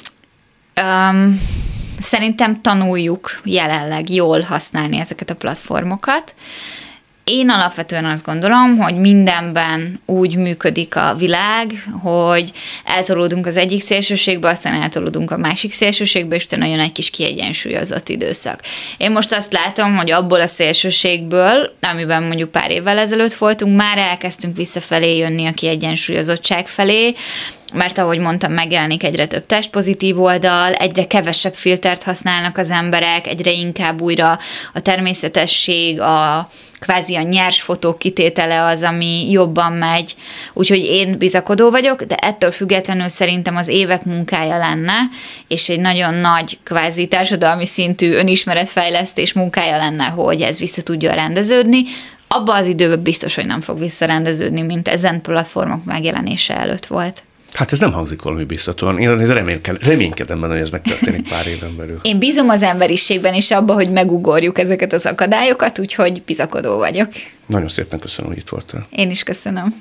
Szerintem tanuljuk jelenleg jól használni ezeket a platformokat. Én alapvetően azt gondolom, hogy mindenben úgy működik a világ, hogy eltolódunk az egyik szélsőségbe, aztán eltolódunk a másik szélsőségbe, és utána jön egy kis kiegyensúlyozott időszak. Én most azt látom, hogy abból a szélsőségből, amiben mondjuk pár évvel ezelőtt voltunk, már elkezdtünk visszafelé jönni a kiegyensúlyozottság felé, mert ahogy mondtam, megjelenik egyre több testpozitív oldal, egyre kevesebb filtert használnak az emberek, egyre inkább újra a természetesség, kvázi a nyers fotók kitétele az, ami jobban megy. Úgyhogy én bizakodó vagyok, de ettől függetlenül szerintem az évek munkája lenne, és egy nagyon nagy kvázi társadalmi szintű önismeretfejlesztés munkája lenne, hogy ez vissza tudja rendeződni. Abban az időben biztos, hogy nem fog visszarendeződni, mint ezen platformok megjelenése előtt volt. Hát ez nem hangzik valami biztatóan. Én reménykedem benne, hogy ez megtörténik pár éven belül. Én bízom az emberiségben és abban, hogy megugorjuk ezeket az akadályokat, úgyhogy bizakodó vagyok. Nagyon szépen köszönöm, hogy itt voltál. Én is köszönöm.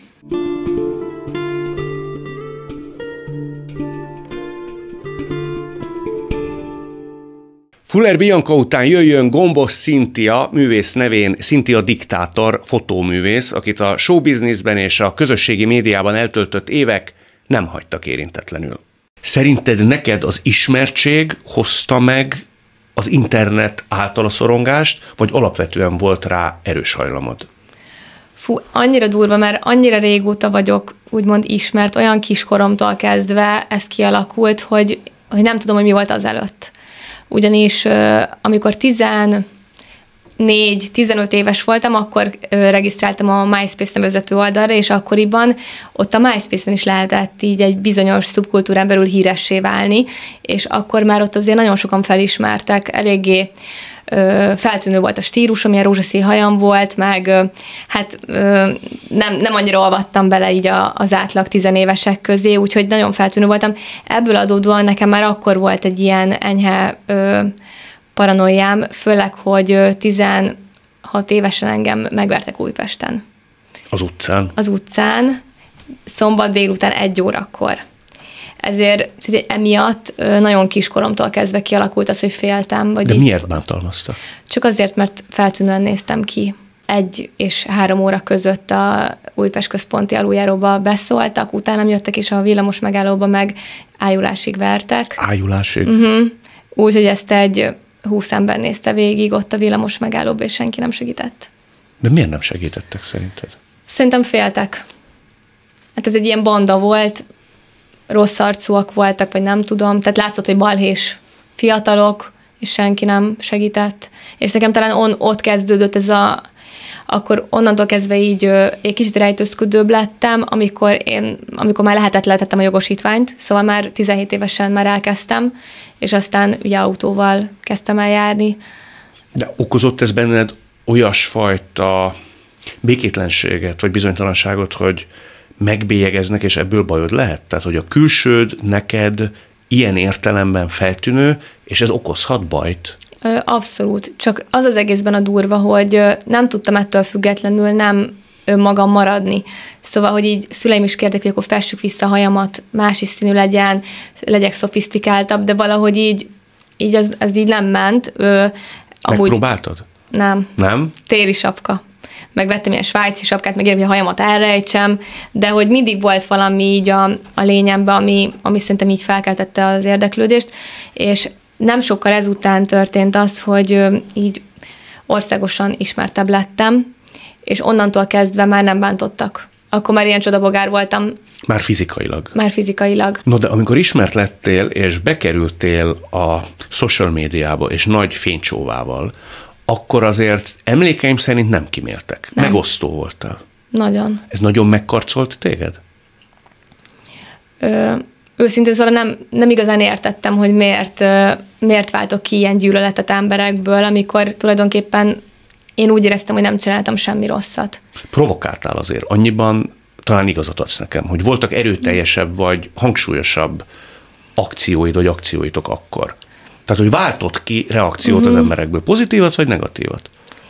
Fuller Bianca után jöjjön Gombos Cynthia, művész nevén Cynthia Diktátor, fotóművész, akit a showbizniszben és a közösségi médiában eltöltött évek nem hagytak érintetlenül. Szerinted neked az ismertség hozta meg az internet által a szorongást, vagy alapvetően volt rá erős hajlamod? Fú, annyira durva, mert annyira régóta vagyok úgymond ismert, olyan kiskoromtól kezdve ez kialakult, hogy nem tudom, hogy mi volt azelőtt. Ugyanis amikor 14-15 éves voltam, akkor regisztráltam a MySpace nevezetű oldalra, és akkoriban ott a MySpace-en is lehetett így egy bizonyos szubkultúrán belül híressé válni, és akkor már ott azért nagyon sokan felismertek, eléggé feltűnő volt a stílus, amilyen rózsaszín hajam volt, meg hát nem annyira olvadtam bele így az átlag tizenévesek közé, úgyhogy nagyon feltűnő voltam. Ebből adódóan nekem már akkor volt egy ilyen enyhe paranoiám, főleg, hogy 16 évesen engem megvertek Újpesten. Az utcán? Az utcán, szombat délután 1 órakor. Ezért emiatt nagyon kiskoromtól kezdve kialakult az, hogy féltem. Vagy de miért bántalmazta? Csak azért, mert feltűnően néztem ki. 1 és 3 óra között a Újpest központi aluljáróba beszóltak, utána jöttek, és a villamos megállóba meg ájulásig vertek. Ájulásig? Úgyhogy ezt egy 20 ember nézte végig ott a villamos megállóba, és senki nem segített. De miért nem segítettek szerinted? Szerintem féltek. Hát ez egy ilyen banda volt, rossz arcúak voltak, vagy nem tudom. Tehát látszott, hogy balhés fiatalok, és senki nem segített. És nekem talán ott kezdődött ez akkor onnantól kezdve így egy kicsit rejtőzködőbb lettem, amikor már lehetettem a jogosítványt, szóval már 17 évesen már elkezdtem, és aztán ugye autóval kezdtem el járni. De okozott ez benned olyasfajta békétlenséget, vagy bizonytalanságot, hogy megbélyegeznek, és ebből bajod lehet? Tehát, hogy a külsőd neked ilyen értelemben feltűnő, és ez okozhat bajt? Abszolút. Csak az az egészben a durva, hogy nem tudtam ettől függetlenül nem önmagam maradni. Szóval, hogy így szüleim is kértek, hogy akkor fessük vissza a hajamat, más is színű legyen, legyek szofisztikáltabb, de valahogy így az így nem ment. Megpróbáltad? Nem. Nem? Téli sapka. Megvettem ilyen svájci sapkát, meg hogy a hajamat elrejtsem, de hogy mindig volt valami így a lényemben, ami szerintem így felkeltette az érdeklődést, és nem sokkal ezután történt az, hogy így országosan ismertebb lettem, és onnantól kezdve már nem bántottak. Akkor már ilyen csodabogár voltam. Már fizikailag? Már fizikailag. No, de amikor ismert lettél, és bekerültél a social médiába, és nagy fénycsóvával, akkor azért emlékeim szerint nem kiméltek. Nem. Megosztó voltál. Nagyon. Ez nagyon megkarcolt téged? Őszintén szóval nem igazán értettem, hogy miért váltok ki ilyen gyűlöletet emberekből, amikor tulajdonképpen én úgy éreztem, hogy nem csináltam semmi rosszat. Provokáltál azért. Annyiban talán igazat adsz nekem, hogy voltak erőteljesebb vagy hangsúlyosabb akcióid vagy akcióitok akkor. Tehát, hogy váltott ki reakciót az emberekből. Pozitívat vagy negatívat?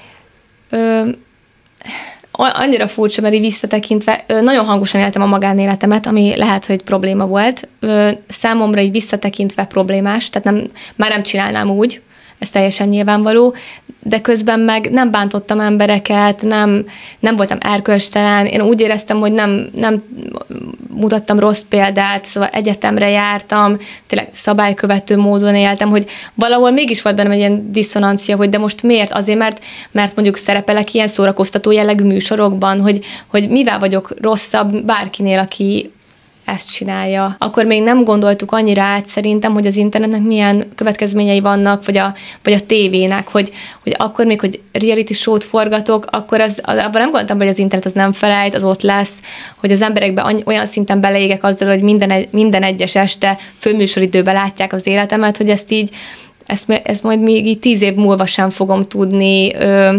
Annyira furcsa, mert így visszatekintve nagyon hangosan éltem a magánéletemet, ami lehet, hogy probléma volt. Számomra így visszatekintve problémás, tehát már nem csinálnám úgy, ez teljesen nyilvánvaló, de közben meg nem bántottam embereket, nem voltam erkölcstelen, én úgy éreztem, hogy nem mutattam rossz példát, szóval egyetemre jártam, tényleg szabálykövető módon éltem, hogy valahol mégis volt bennem egy ilyen diszonancia, hogy de most miért? Azért, mert mondjuk szerepelek ilyen szórakoztató jellegű műsorokban, hogy mivel vagyok rosszabb bárkinél, aki ezt csinálja. Akkor még nem gondoltuk annyira át szerintem, hogy az internetnek milyen következményei vannak, vagy a tévének, hogy akkor még, hogy reality show-t forgatok, akkor abban nem gondoltam, hogy az internet az nem felejt, az ott lesz, hogy az emberekben olyan szinten beleégek azzal, hogy minden egyes este főműsoridőben látják az életemet, hogy ezt majd még így 10 év múlva sem fogom tudni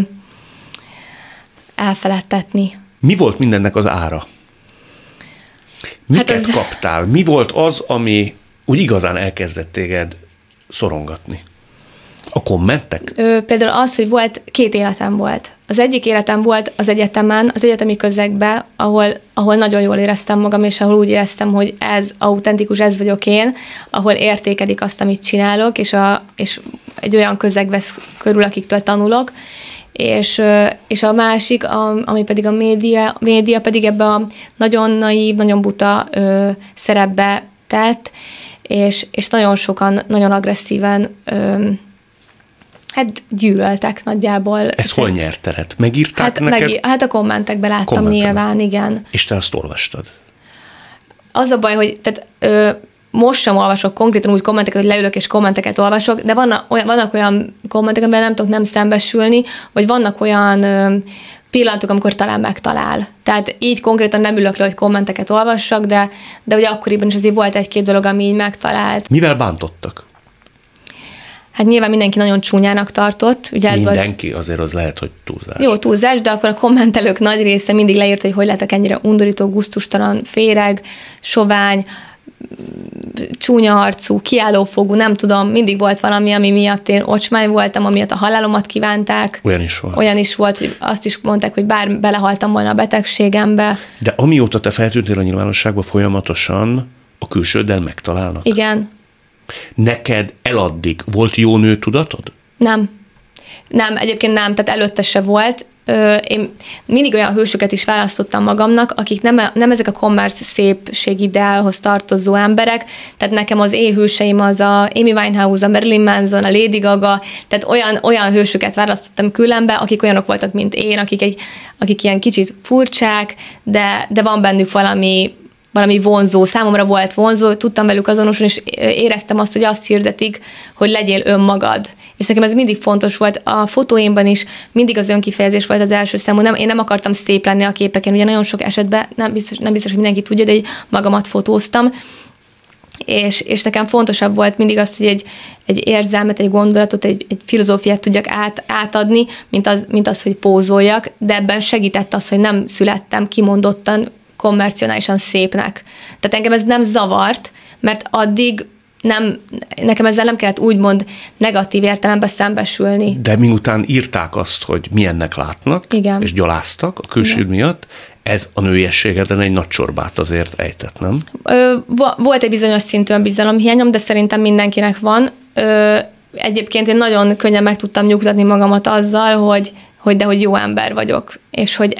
elfeledtetni. Mi volt mindennek az ára? Miket kaptál? Mi volt az, ami úgy igazán elkezdett téged szorongatni? A kommentek? Például az, hogy volt 2 életem volt. Az egyik életem volt az egyetemen, az egyetemi közegben, ahol nagyon jól éreztem magam, és ahol úgy éreztem, hogy ez autentikus, ez vagyok én, ahol értékelik azt, amit csinálok, és egy olyan közeg vesz körül, akiktől tanulok, és a másik, ami pedig a média pedig ebbe a nagyon naív, nagyon buta szerepbe tett, és nagyon sokan, nagyon agresszíven gyűlöltek nagyjából. Ez hol nyert teret? Megírták neked? Hát a kommentekben láttam nyilván, igen. És te azt olvastad? Az a baj, hogy most sem olvasok konkrétan úgy kommenteket, hogy leülök és kommenteket olvasok, de vannak olyan kommentek, amivel nem tudok nem szembesülni, vagy vannak olyan pillanatok, amikor talán megtalál. Tehát így konkrétan nem ülök le, hogy kommenteket olvassak, de ugye akkoriban is azért volt 1-2 dolog, ami így megtalált. Mivel bántottak? Hát nyilván mindenki nagyon csúnyának tartott. Ugye mindenki, azért az lehet, hogy túlzás. Jó, túlzás, de akkor a kommentelők nagy része mindig leírta, hogy lehetek ennyire undorító, gusztustalan, féreg, sovány, csúnya arcú, kiállófogú, nem tudom, mindig volt valami, ami miatt én ocsmány voltam, amiatt a halálomat kívánták. Olyan is volt, hogy azt is mondták, hogy bár belehaltam volna a betegségembe. De amióta te feltűntél a nyilvánosságban, folyamatosan a külsőddel megtalálnak? Igen. Neked eladdig volt jó nő tudatod? Nem, egyébként nem, tehát előtte se volt. Én mindig olyan hősöket is választottam magamnak, akik nem ezek a commerce szépségideálhoz tartozó emberek, tehát nekem az hőseim az a Amy Winehouse, a Marilyn Manson, a Lady Gaga, tehát olyan hősöket választottam különbe, akik olyanok voltak, mint én, akik ilyen kicsit furcsák, de van bennük valami vonzó, számomra volt vonzó, tudtam velük azonosulni, és éreztem azt, hogy azt hirdetik, hogy legyél önmagad. És nekem ez mindig fontos volt. A fotóimban is mindig az önkifejezés volt az első számú. Én nem akartam szép lenni a képeken, ugye nagyon sok esetben, nem biztos, hogy mindenki tudja, de így magamat fotóztam. És nekem fontosabb volt mindig az, hogy egy érzelmet, egy gondolatot, egy filozófiát tudjak átadni, mint az, hogy pózoljak, de ebben segített az, hogy nem születtem kimondottan kommercionálisan szépnek. Tehát engem ez nem zavart, mert addig nekem ezzel nem kellett úgymond negatív értelemben szembesülni. De miután írták azt, hogy milyennek látnak, igen. és gyaláztak a külsőd miatt, ez a nőiességeden egy nagy csorbát azért ejtett, nem? Volt egy bizonyos szintű bizalomhiányom, de szerintem mindenkinek van. Egyébként én nagyon könnyen meg tudtam nyugtatni magamat azzal, hogy jó ember vagyok, és hogy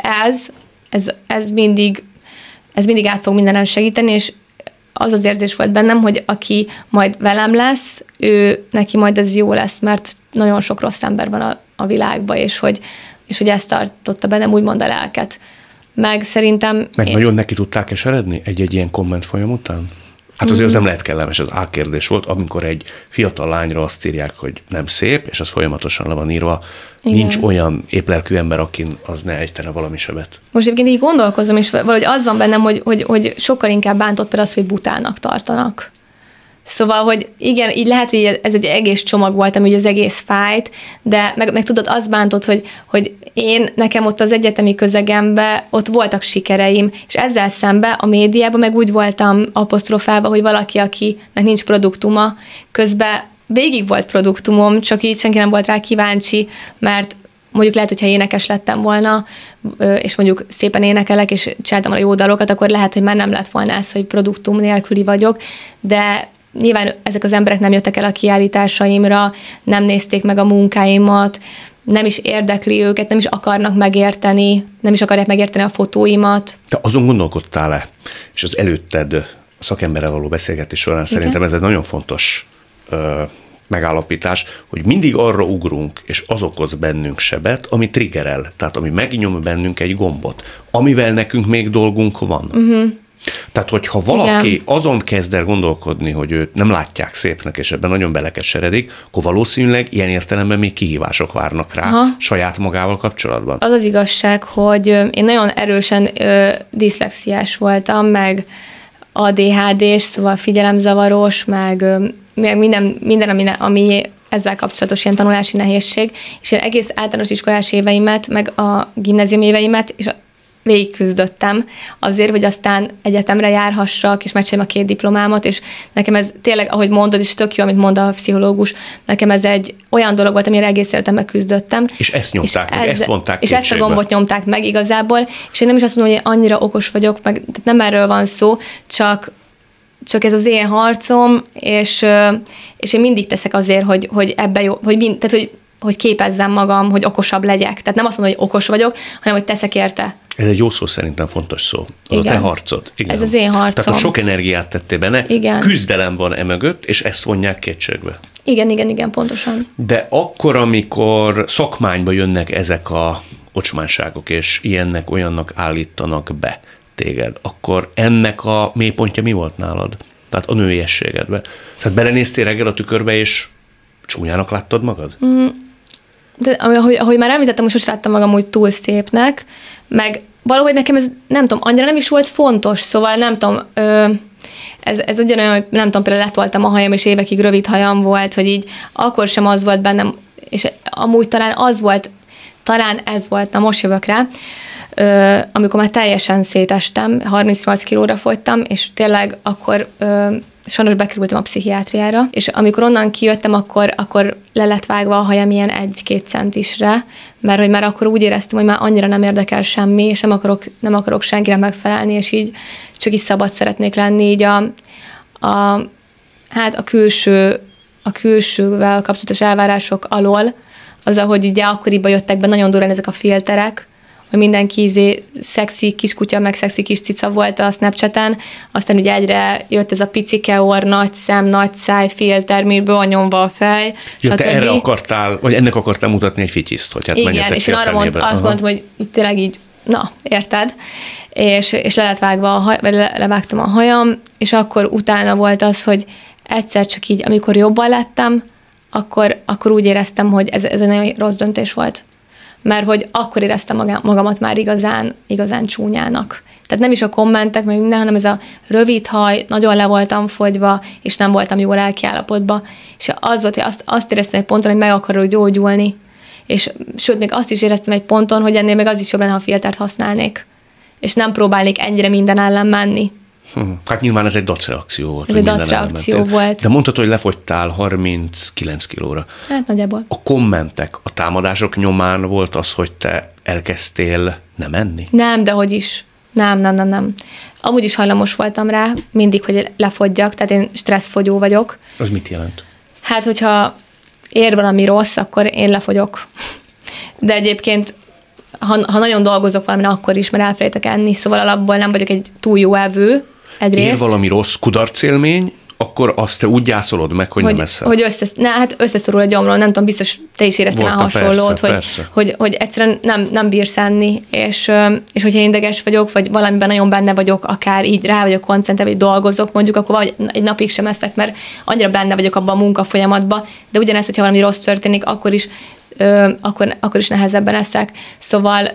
ez mindig át fog mindenen segíteni, és az érzés volt bennem, hogy aki majd velem lesz, neki majd ez jó lesz, mert nagyon sok rossz ember van a világban, és hogy ezt tartotta bennem úgymond a lelket. Meg szerintem... nagyon neki tudták eseredni egy ilyen komment folyam után? Hát azért az nem lehet kellemes, az A kérdés volt, amikor egy fiatal lányra azt írják, hogy nem szép, és az folyamatosan le van írva. Igen. Nincs olyan épplelkű ember, akin az ne ejtene valami sebet. Most egyébként így gondolkozom, és valahogy az van bennem, hogy sokkal inkább bántott például az, hogy butának tartanak. Szóval, hogy igen, így lehet, hogy ez egy egész csomag volt, ami az egész fájt, de meg tudod, az bántott, hogy nekem ott az egyetemi közegemben ott voltak sikereim, és ezzel szemben a médiában meg úgy voltam apostrofálva, hogy valaki, akinek nincs produktuma, közben végig volt produktumom, csak így senki nem volt rá kíváncsi, mert mondjuk lehet, hogyha énekes lettem volna, és mondjuk szépen énekelek, és csináltam a jó dalokat, akkor lehet, hogy már nem lett volna ez, hogy produktum nélküli vagyok, de nyilván ezek az emberek nem jöttek el a kiállításaimra, nem nézték meg a munkáimat, nem is érdekli őket, nem is akarnak megérteni, nem is akarják megérteni a fotóimat. Te azon gondolkodtál-e, és az előtted a szakemberrel való beszélgetés során szerintem ez egy nagyon fontos megállapítás, hogy mindig arra ugrunk, és az okoz bennünk sebet, ami triggerel, tehát ami megnyom bennünk egy gombot, amivel nekünk még dolgunk van. Uh-huh. Tehát, hogyha valaki azon kezd el gondolkodni, hogy őt nem látják szépnek, és ebben nagyon belekeseredik, akkor valószínűleg ilyen értelemben még kihívások várnak rá saját magával kapcsolatban. Az az igazság, hogy én nagyon erősen diszlexiás voltam, meg ADHD-s, szóval figyelemzavaros, meg minden, ami ezzel kapcsolatos ilyen tanulási nehézség, és én egész általános iskolás éveimet, meg a gimnázium éveimet, és végigküzdöttem azért, hogy aztán egyetemre járhassak, és megcsináljam a 2 diplomámat, és nekem ez tényleg, ahogy mondod, és tök jó, amit mond a pszichológus, nekem ez egy olyan dolog volt, amire egész életemben küzdöttem. És ezt nyomták meg, ezt vonták kétségbe. És ezt a gombot nyomták meg igazából, és én nem is azt mondom, hogy én annyira okos vagyok, meg tehát nem erről van szó, csak ez az én harcom, és én mindig teszek azért, hogy ebbe jó, hogy képezzem magam, hogy okosabb legyek. Tehát nem azt mondom, hogy okos vagyok, hanem hogy teszek érte. Ez egy jó szó, szerintem fontos szó. Az a te harcod. Igen. Ez az én harcom. Tehát sok energiát tettél benne, küzdelem van emögött, és ezt vonják kétségbe. Igen, pontosan. De akkor, amikor szakmányba jönnek ezek a ocsmánságok, és ilyennek, olyannak állítanak be téged, akkor ennek a mélypontja mi volt nálad? Tehát a nőiességedbe. Tehát belenéztél reggel a tükörbe, és csúnyának láttad magad? De ahogy már említettem, most láttam magam úgy túl szépnek, meg valahogy nekem ez, nem tudom, annyira nem is volt fontos, szóval nem tudom, ez ugyanolyan, hogy nem tudom, például letoltam a hajam, és évekig rövid hajam volt, hogy így akkor sem az volt bennem, és amúgy talán ez volt, na most jövök rá, amikor már teljesen szétestem, 38 kilóra fogytam, és tényleg akkor sajnos bekerültem a pszichiátriára, és amikor onnan kijöttem, akkor le lett vágva a hajam ilyen 1-2 centisre, mert hogy már akkor úgy éreztem, hogy már annyira nem érdekel semmi, és nem akarok senkire megfelelni, és így csak is szabad szeretnék lenni, így a külsővel kapcsolatos elvárások alól, az, ahogy ugye akkoriban jöttek be nagyon durván ezek a filterek, hogy mindenki szexi kiskutya, meg szexi kis cica volt a Snapchaten, aztán ugye egyre jött ez a picike orr, nagy szem, nagy száj, filter, miből van nyomva a fej, stb. Te erre akartál, vagy ennek akartál mutatni egy fityiszt, hogy hát menjetek. Igen, és én arra azt mondtam, hogy tényleg így, na, érted? És le lett vágva vagy levágtam a hajam, és akkor utána volt az, hogy egyszer csak így, amikor jobban lettem, akkor úgy éreztem, hogy ez egy nagyon rossz döntés volt. Mert hogy akkor éreztem magamat már igazán csúnyának. Tehát nem is a kommentek, meg minden, hanem ez a rövid haj, nagyon le voltam fogyva, és nem voltam jó lelkiállapotban. És az volt, hogy azt éreztem egy ponton, hogy meg akarok gyógyulni. És sőt, még azt is éreztem egy ponton, hogy ennél még az is jobb lenne, ha filtert használnék. és nem próbálnék ennyire minden ellen menni. Hát nyilván ez egy dacreakció volt. Ez egy dacreakció volt. De mondtad, hogy lefogytál 39 kilóra. Hát nagyjából. A kommentek, a támadások nyomán volt az, hogy te elkezdtél nem enni? Nem, de hogy is. Nem. Amúgy is hajlamos voltam rá, mindig, hogy lefogyjak, tehát én stresszfogyó vagyok. Az mit jelent? Hát, hogyha ér valami rossz, akkor én lefogyok. De egyébként, ha nagyon dolgozok valamin, akkor is, mert elfelejtek enni, szóval alapból nem vagyok egy túl jó evő, egyrészt. Ér valami rossz kudarcélmény, akkor azt te úgy gyászolod meg, hogy nem eszel. Hogy összeszorul a gyomrom, nem tudom, biztos te is éreztél már hasonlót, persze. Hogy egyszerűen nem bírsz enni, és hogyha én ideges vagyok, vagy valamiben nagyon benne vagyok, akár így rá vagyok koncentrálva, vagy dolgozok mondjuk, akkor vagy egy napig sem eszek, mert annyira benne vagyok abban a munkafolyamatban, de ugyanezt, hogyha valami rossz történik, akkor is nehezebben eszek. Szóval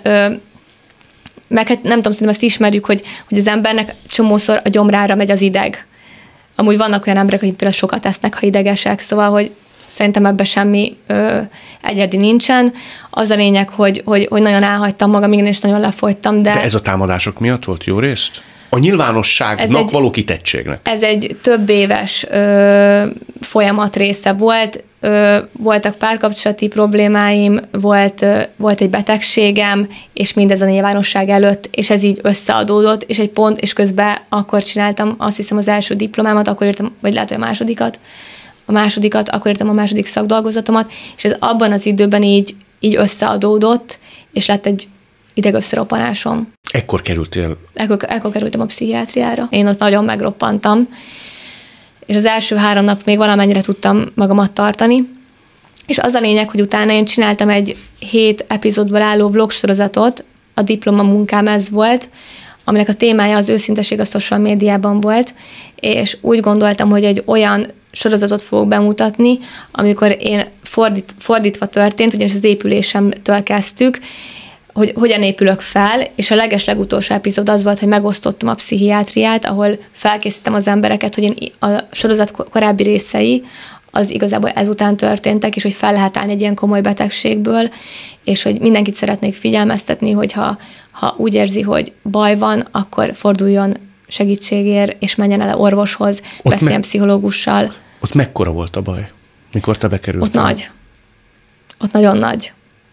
meg hát nem tudom, szerintem ezt ismerjük, hogy az embernek csomószor a gyomrára megy az ideg. Amúgy vannak olyan emberek, akik például sokat esznek, ha idegesek, szóval, hogy szerintem ebben semmi egyedi nincsen. Az a lényeg, hogy nagyon elhagytam magam, igen, és nagyon lefogytam. De ez a támadások miatt volt jó részt? A nyilvánosságnak való kitettségnek? Ez egy több éves folyamat része volt. Voltak párkapcsolati problémáim, volt egy betegségem, és mindez a nyilvánosság előtt, és ez így összeadódott, és egy pont, és közben akkor csináltam, azt hiszem, az első diplomámat, akkor írtam, vagy lehet, hogy a másodikat, akkor írtam a második szakdolgozatomat, és ez abban az időben így összeadódott, és lett egy idegösszeroppanásom. Ekkor kerültem a pszichiátriára. Én ott nagyon megroppantam, és az első 3 nap még valamennyire tudtam magamat tartani. És az a lényeg, hogy utána én csináltam egy 7 epizódból álló vlogsorozatot, a diplomamunkám ez volt, aminek a témája az őszinteség a social médiában volt, és úgy gondoltam, hogy egy olyan sorozatot fogok bemutatni, amikor én fordítva történt, ugyanis az épülésemtől kezdtük, hogy hogyan épülök fel, és a legutolsó epizód az volt, hogy megosztottam a pszichiátriát, ahol felkészítem az embereket, hogy én a sorozat korábbi részei, az igazából ezután történtek, és hogy fel lehet állni egy ilyen komoly betegségből, és hogy mindenkit szeretnék figyelmeztetni, hogy ha úgy érzi, hogy baj van, akkor forduljon segítségért, és menjen el orvoshoz, beszéljen pszichológussal. Ott mekkora volt a baj, mikor te bekerültél? Ott nagy. Ott nagyon nagy.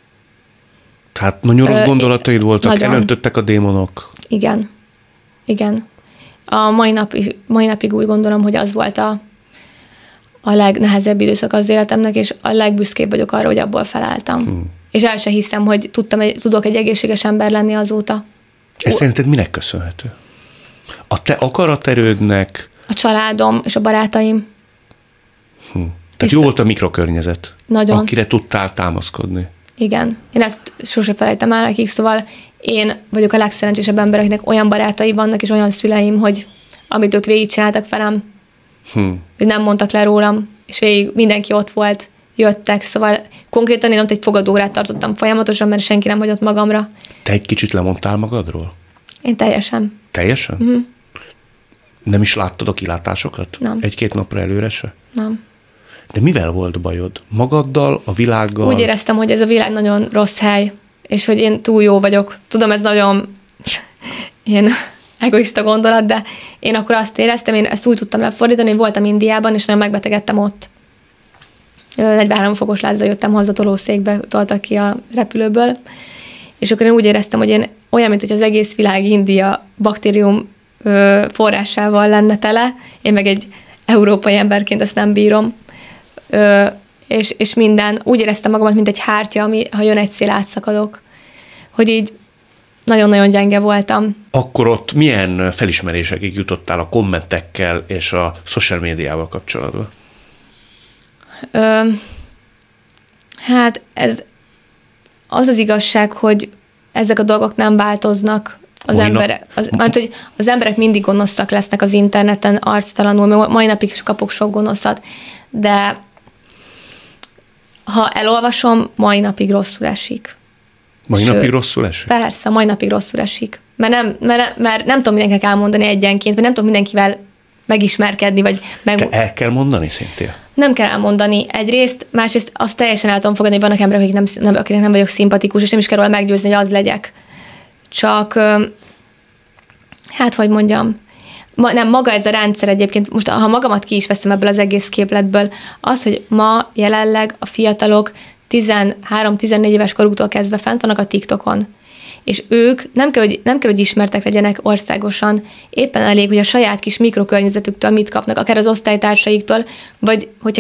Tehát nagyon rossz gondolataid voltak, elöntöttek a démonok. Igen. A mai napig úgy gondolom, hogy az volt a legnehezebb időszak az életemnek, és a legbüszkébb vagyok arra, hogy abból felálltam. És el se hiszem, hogy tudok egy egészséges ember lenni azóta. Ez szerinted minek köszönhető? A te akaraterődnek? A családom és a barátaim. Tehát jó volt a mikrokörnyezet, nagyon. Akire tudtál támaszkodni. Igen. Én ezt sose felejtem el nekik, szóval én vagyok a legszerencsésebb ember, akinek olyan barátai vannak, és olyan szüleim, hogy amit ők végigcsináltak velem, hogy nem mondtak le rólam, és végig mindenki ott volt, jöttek, szóval konkrétan én ott egy fogadórát tartottam folyamatosan, mert senki nem hagyott magamra. Te egy kicsit lemondtál magadról? Én teljesen. Teljesen? Uh-huh. Nem is láttad a kilátásokat? Nem. 1-2 napra előre se? Nem. De mivel volt bajod? Magaddal, a világgal? Úgy éreztem, hogy ez a világ nagyon rossz hely, és hogy én túl jó vagyok. Tudom, ez nagyon ilyen egoista gondolat, de én akkor azt éreztem, én ezt úgy tudtam lefordítani, hogy voltam Indiában, és nagyon megbetegedtem ott. 43 fokos lázzal jöttem haza, tolószékbe toltak ki a repülőből, és akkor én úgy éreztem, hogy én olyan, mint hogy az egész világ India baktérium forrásával lenne tele, én meg egy európai emberként ezt nem bírom. És minden, úgy éreztem magamat, mint egy hártya, ami, ha jön egy szél, átszakadok. Hogy így nagyon-nagyon gyenge voltam. Akkor ott milyen felismerésekig jutottál a kommentekkel és a social médiával kapcsolatban? Hát ez az igazság, hogy ezek a dolgok nem változnak. Az emberek mindig gonoszak lesznek az interneten arctalanul, mai napig kapok sok gonoszat, de ha elolvasom, mai napig rosszul esik. Napig rosszul esik? Persze, mai napig rosszul esik. Mert nem tudom mindenkinek elmondani egyenként, vagy nem tudom mindenkivel megismerkedni, vagy Te el kell mondani szintén? Nem kell elmondani egyrészt, másrészt azt teljesen el tudom fogadni, hogy vannak emberek, akiknek nem vagyok szimpatikus, és nem is kell róla meggyőzni, hogy az legyek. Csak Hát, hogy mondjam, nem, maga ez a rendszer egyébként, most ha magamat ki is veszem ebből az egész képletből, az, hogy ma jelenleg a fiatalok 13-14 éves koruktól kezdve fent vannak a TikTokon, és ők nem kell, hogy ismertek legyenek országosan, éppen elég, hogy a saját kis mikrokörnyezetüktől mit kapnak, akár az osztálytársaiktól, vagy hogyha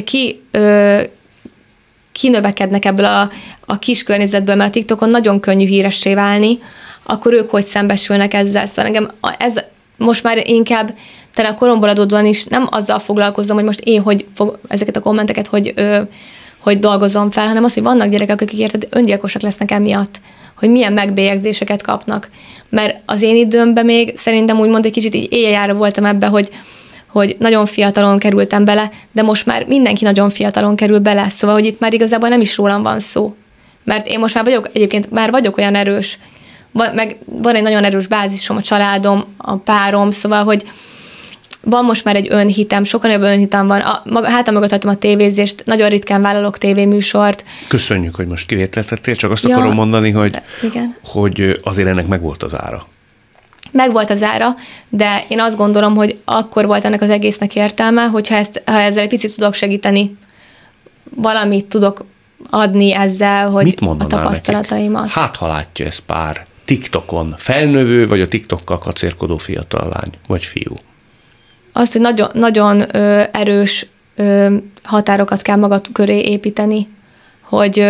kinövekednek ebből a kis környezetből, mert a TikTokon nagyon könnyű híressé válni, akkor ők hogy szembesülnek ezzel. Szóval engem ez most már inkább talán a koromból adódóan is nem azzal foglalkozom, hogy most én ezeket a kommenteket hogy dolgozom fel, hanem az, hogy vannak gyerekek, akik érted öngyilkosak lesznek emiatt, hogy milyen megbélyegzéseket kapnak. Mert az én időmben még szerintem úgymond egy kicsit így éjjára voltam ebbe, hogy nagyon fiatalon kerültem bele, de most már mindenki nagyon fiatalon kerül bele, szóval, hogy itt már igazából nem is rólam van szó. Mert én most már vagyok olyan erős, meg van egy nagyon erős bázisom, a családom, a párom, szóval, hogy van most már egy önhitem, sokkal jobb önhitem van. Hátam mögött hagytam a tévézést, nagyon ritkán vállalok tévéműsort. Köszönjük, hogy most kivételt tettél, csak azt akarom mondani, hogy azért ennek megvolt az ára. Megvolt az ára, de én azt gondolom, hogy akkor volt ennek az egésznek értelme, hogyha ezzel egy picit tudok segíteni, valamit tudok adni ezzel, hogy a tapasztalataimat. Nekik? Hát, ha látja ez pár TikTokon felnövő, vagy a TikTokkal kacérkodó fiatal lány, vagy fiú. Az, hogy nagyon, nagyon erős határokat kell magad köré építeni, hogy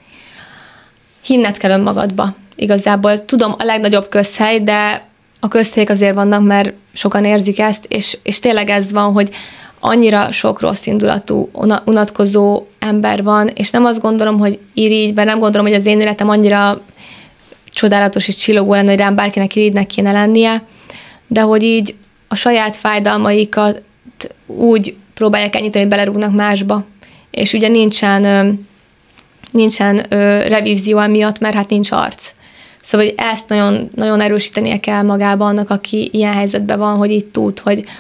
hinned kell önmagadba. Igazából tudom, a legnagyobb közhely, de a közhelyek azért vannak, mert sokan érzik ezt, és tényleg ez van, hogy annyira sok rossz indulatú, unatkozó ember van, és nem azt gondolom, hogy irigyben, nem gondolom, hogy az én életem annyira csodálatos és csillogó lenne, hogy rám bárkinek irigynek kéne lennie, de hogy így a saját fájdalmaikat úgy próbálják elnyitani, hogy belerúgnak másba. És ugye nincsen revízió miatt, mert hát nincs arc. Szóval hogy ezt nagyon, nagyon erősítenie kell magában annak, aki ilyen helyzetben van, hogy így tud,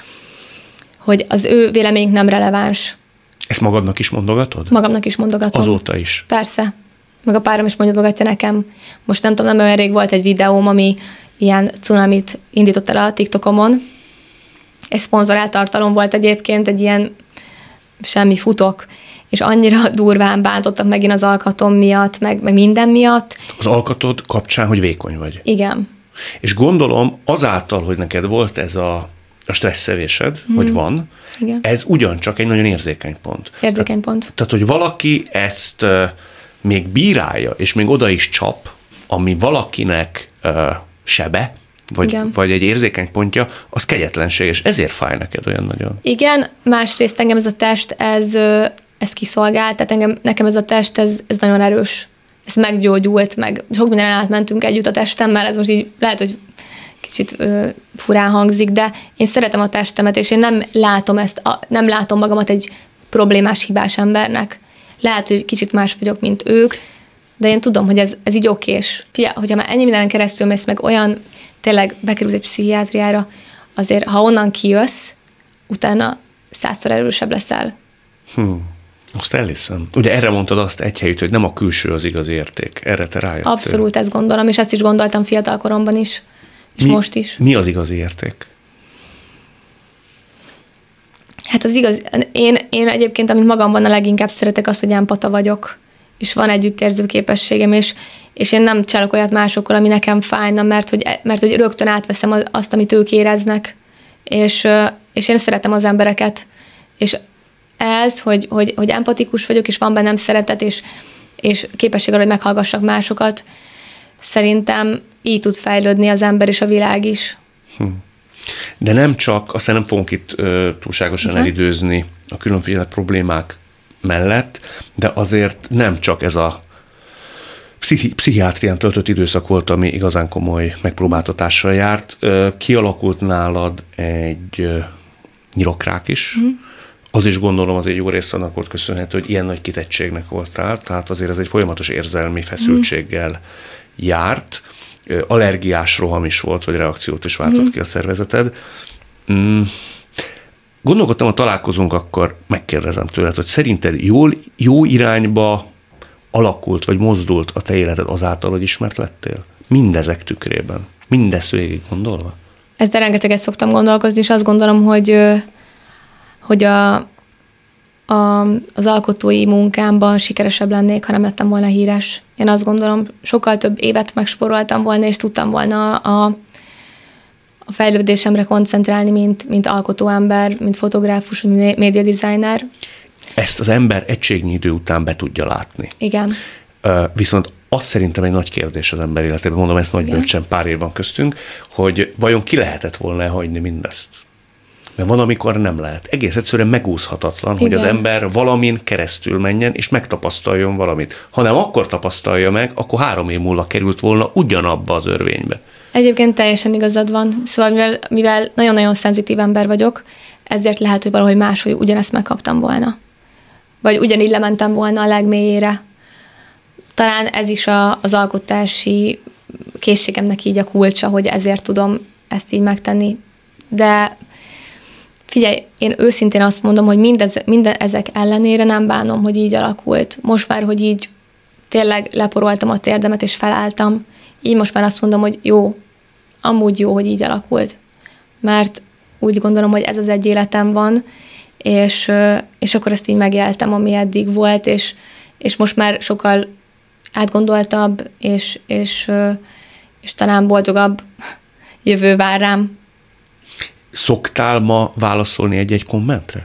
hogy az ő véleményük nem releváns. Ezt magadnak is mondogatod? Magamnak is mondogatom. Azóta is? Persze. Meg a párom is mondogatja nekem. Most nem tudom, nem olyan rég volt egy videóm, ami ilyen cunamit indított el a TikTokomon. Egy szponzorált tartalom volt egyébként, egy ilyen semmi futok, és annyira durván bántottak megint az alkatom miatt, meg minden miatt. Az alkatod kapcsán, hogy vékony vagy. Igen. És gondolom azáltal, hogy neked volt ez a stresszevésed, hogy van, igen. Ez ugyancsak egy nagyon érzékeny pont. Érzékeny pont. Tehát, hogy valaki ezt még bírálja, és még oda is csap, ami valakinek sebe, vagy egy érzékeny pontja, az kegyetlenség, és ezért fáj neked olyan nagyon. Igen, másrészt engem ez a test, ez kiszolgált, tehát nekem ez a test, ez nagyon erős. Ez meggyógyult, meg sok mindenen átmentünk együtt a testemmel, ez most így lehet, hogy kicsit furán hangzik, de én szeretem a testemet, és én nem látom magamat egy problémás, hibás embernek. Lehet, hogy kicsit más vagyok, mint ők, de én tudom, hogy ez így okés. Fia, hogyha már ennyi mindenen keresztül mész, meg olyan tényleg bekerülsz egy pszichiátriára, azért, ha onnan kijössz, utána 100-szor erősebb leszel. Azt elhiszem. Ugye erre mondtad azt egy helyütt, hogy nem a külső az igazi érték. Erre te rájöttél. Abszolút ezt gondolom, és ezt is gondoltam fiatal koromban is, és most is. Mi az igazi érték? Hát az igaz, én egyébként, amit magamban a leginkább szeretek, az, hogy empata vagyok, és van együttérző képességem, és én nem csinálok olyat másokkal, ami nekem fájna, mert hogy rögtön átveszem azt, amit ők éreznek, és én szeretem az embereket, és ez, hogy empatikus vagyok, és van bennem szeretet, és képesség arra, hogy meghallgassak másokat, szerintem így tud fejlődni az ember és a világ is. De nem csak, aztán nem fogunk itt túlságosan elidőzni a különféle problémák mellett, de azért nem csak ez a pszichiátrián töltött időszak volt, ami igazán komoly megpróbáltatással járt. Kialakult nálad egy nyirokrák is. Az is gondolom azért jó rész annak volt köszönhető, hogy ilyen nagy kitettségnek voltál, tehát azért ez egy folyamatos érzelmi feszültséggel járt. Allergiás roham is volt, vagy reakciót is váltott ki a szervezeted. Gondolkodtam, ha találkozunk, akkor megkérdezem tőled, hogy szerinted jó irányba alakult, vagy mozdult a te életed azáltal, hogy ismert lettél? Mindezek tükrében. Mindezt végig gondolva? Ezzel rengeteget szoktam gondolkozni, és azt gondolom, hogy az alkotói munkámban sikeresebb lennék, ha nem lettem volna híres. Én azt gondolom, sokkal több évet megspóroltam volna, és tudtam volna a fejlődésemre koncentrálni, mint alkotóember, mint fotográfus, mint médiadesigner. Ezt az ember egységnyi idő után be tudja látni. Igen. Viszont az szerintem egy nagy kérdés az ember életében, mondom, ezt nagy bölcsen, pár év van köztünk, hogy vajon ki lehetett volna hagyni mindezt? Mert van, amikor nem lehet. Egész egyszerűen megúszhatatlan, hogy az ember valamin keresztül menjen, és megtapasztaljon valamit. Ha nem akkor tapasztalja meg, akkor 3 év múlva került volna ugyanabba az örvénybe. Egyébként teljesen igazad van. Szóval mivel nagyon-nagyon szenzitív ember vagyok, ezért lehet, hogy valahogy máshogy ugyanezt megkaptam volna. Vagy ugyanígy lementem volna a legmélyére. Talán ez is az alkotási készségemnek így a kulcsa, hogy ezért tudom ezt így megtenni. De figyelj, én őszintén azt mondom, hogy minden ezek ellenére nem bánom, hogy így alakult. Most már, hogy így tényleg leporoltam a térdemet és felálltam, így most már azt mondom, hogy jó, amúgy jó, hogy így alakult. Mert úgy gondolom, hogy ez az egy életem van, és akkor ezt így megéltem, ami eddig volt, és most már sokkal átgondoltabb, és talán boldogabb jövő vár rám. Szoktál ma válaszolni egy-egy kommentre?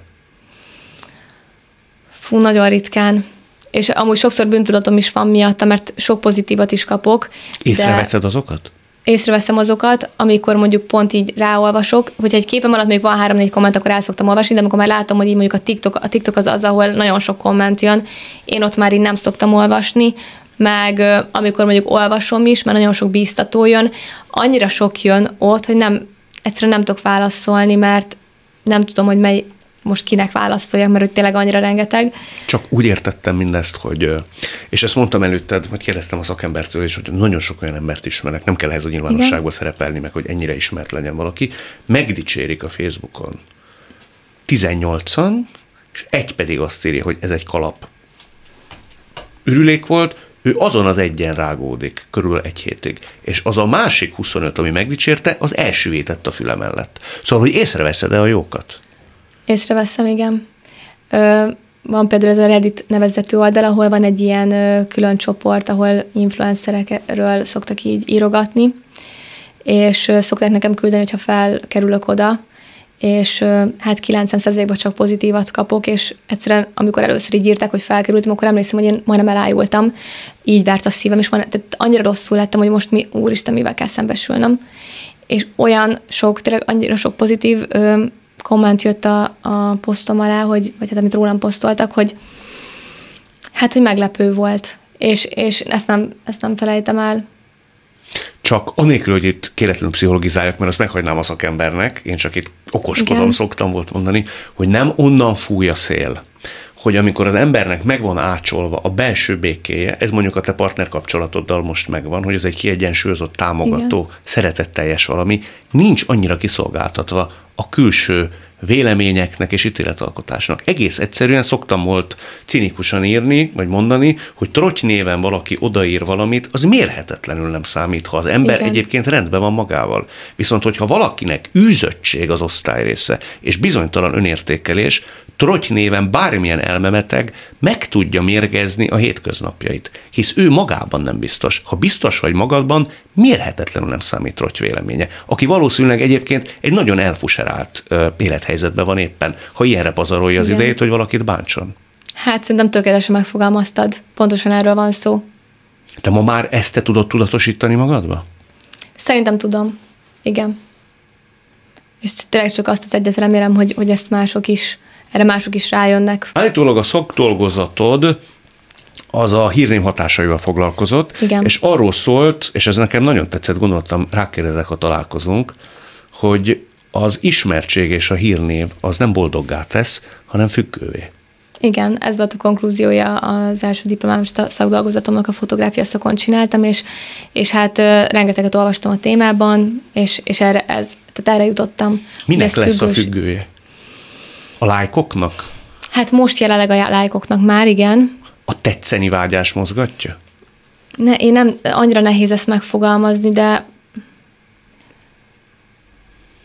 Fú, nagyon ritkán. És amúgy sokszor bűntudatom is van miatta, mert sok pozitívat is kapok. Észreveszed azokat? Észreveszem azokat, amikor mondjuk pont így ráolvasok, hogyha egy képem alatt még van 3-4 komment, akkor el szoktam olvasni, de amikor már látom, hogy így mondjuk a TikTok az, ahol nagyon sok komment jön, én ott már így nem szoktam olvasni, meg amikor mondjuk olvasom is, mert nagyon sok bíztató jön, annyira sok jön ott, hogy egyszerűen nem tudok válaszolni, mert nem tudom, hogy most kinek válaszoljak, mert tényleg annyira rengeteg. Csak úgy értettem mindezt, hogy, és ezt mondtam előtted, hogy kérdeztem a szakembertől is, hogy nagyon sok olyan embert ismerek, nem kell ehhez a nyilvánosságba szerepelni, meg hogy ennyire ismert legyen valaki, megdicsérik a Facebookon 18-an, és egy pedig azt írja, hogy ez egy kalap ürülék volt, ő azon az egyen rágódik körül 1 hétig. És az a másik 25, ami megdicsérte, az elsüvétett a füle mellett. Szóval, hogy észreveszed-e a jókat? Észreveszem, igen. Van például ez a Reddit nevezetű oldal, ahol van egy ilyen külön csoport, ahol influencerekről szoktak így írogatni, és szokták nekem küldeni, hogyha felkerülök oda, és hát 90%-ban csak pozitívat kapok, és egyszerűen, amikor először így írták, hogy felkerültem, akkor emlékszem, hogy én majdnem elájultam, így várt a szívem, és tehát annyira rosszul lettem, hogy most úristen, mivel kell szembesülnöm. És tényleg annyira sok pozitív komment jött a posztom alá, vagy hát amit rólam posztoltak, hogy meglepő volt, és ezt nem felejtem el. Csak anélkül, hogy itt kéretlenül pszichológizáljak, mert azt meghagynám a szakembernek, én csak itt okoskodom, igen. Szoktam volt mondani, hogy nem onnan fúj a szél, hogy amikor az embernek meg van ácsolva a belső békéje, ez mondjuk a te partnerkapcsolatoddal most megvan, hogy ez egy kiegyensúlyozott, támogató, igen. Szeretetteljes valami, nincs annyira kiszolgáltatva a külső véleményeknek és ítéletalkotásnak. Egész egyszerűen szoktam volt cinikusan írni, vagy mondani, hogy trotty néven valaki odaír valamit, az mérhetetlenül nem számít, ha az ember igen. Egyébként rendben van magával. Viszont, hogyha valakinek űzöttség az osztály része, és bizonytalan önértékelés, trotty néven bármilyen elmemeteg meg tudja mérgezni a hétköznapjait. Hisz ő magában nem biztos. Ha biztos vagy magadban, mérhetetlenül nem számít trotty véleménye. Aki valószínűleg egyébként egy nagyon elfuserált élethelyzetben van éppen, ha ilyenre pazarolja az idejét, hogy valakit bántson. Hát szerintem tökéletesen megfogalmaztad. Pontosan erről van szó. Te ma már ezt te tudod tudatosítani magadba? Szerintem tudom. Igen. És tényleg csak azt az egyet remélem, hogy ezt erre mások is rájönnek. Állítólag a szakdolgozatod az a hírnév hatásaival foglalkozott, igen. És arról szólt, és ez nekem nagyon tetszett, gondoltam, rákérdezek, ha találkozunk, hogy az ismertség és a hírnév az nem boldoggá tesz, hanem függővé. Igen, ez volt a konklúziója az első diplomámus szakdolgozatomnak, a fotográfia szakon csináltam, és hát rengeteget olvastam a témában, és erre jutottam. Minek lesz a függője? A lájkoknak? Hát most jelenleg a lájkoknak már, igen. A tetszeni vágyás mozgatja? Én nem, annyira nehéz ezt megfogalmazni, de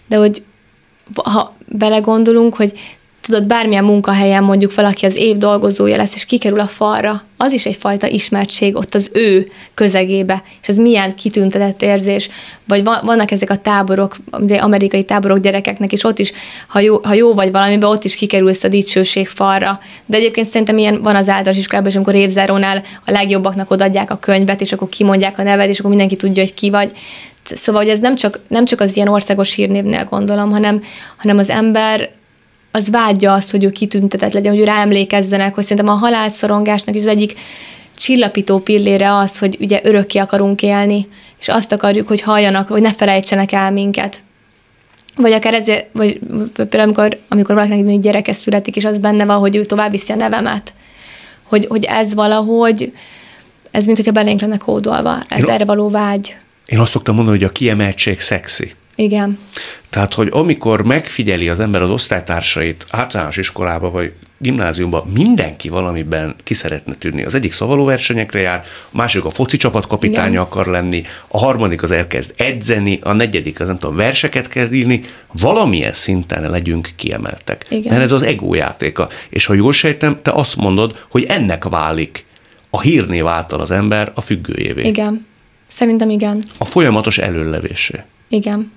de hogy ha belegondolunk, hogy tudod, bármilyen munkahelyen mondjuk valaki az év dolgozója lesz, és kikerül a falra, az is egyfajta ismertség ott az ő közegébe, és ez milyen kitüntetett érzés. Vagy vannak ezek a táborok, amerikai táborok gyerekeknek, és ott is, ha jó vagy valamiben, ott is kikerülsz a dicsőség falra. De egyébként szerintem ilyen van az általános iskolában, és amikor évzárónál a legjobbaknak odaadják a könyvet, és akkor kimondják a neved, és akkor mindenki tudja, hogy ki vagy. Szóval, hogy ez nem csak az ilyen országos hírnévnél gondolom, hanem az ember az vágyja azt, hogy ő kitüntetett legyen, hogy ő rá emlékezzenek, hogy szerintem a halálszorongásnak is az egyik csillapító pillére az, hogy ugye örökké akarunk élni, és azt akarjuk, hogy halljanak, hogy ne felejtsenek el minket. Vagy akár ezért, vagy például amikor valakinek gyereke születik, és az benne van, hogy ő tovább viszi a nevemet. Hogy ez valahogy, ez mint hogyha belénk lenne kódolva, ez erre való vágy. Én azt szoktam mondani, hogy a kiemeltség szexi. Igen. Tehát, hogy amikor megfigyeli az ember az osztálytársait általános iskolába vagy gimnáziumban, mindenki valamiben ki szeretne tűnni. Az egyik szavalóversenyekre jár, a másik a foci csapatkapitánya akar lenni, a harmadik az elkezd edzeni, a negyedik az nem tudom, verseket kezd írni, valamilyen szinten legyünk kiemeltek. Igen. Mert ez az ego játéka. És ha jól sejtem, te azt mondod, hogy ennek válik a hírnév által az ember a függőjévé. Igen. Szerintem igen. A folyamatos előlevésé. Igen.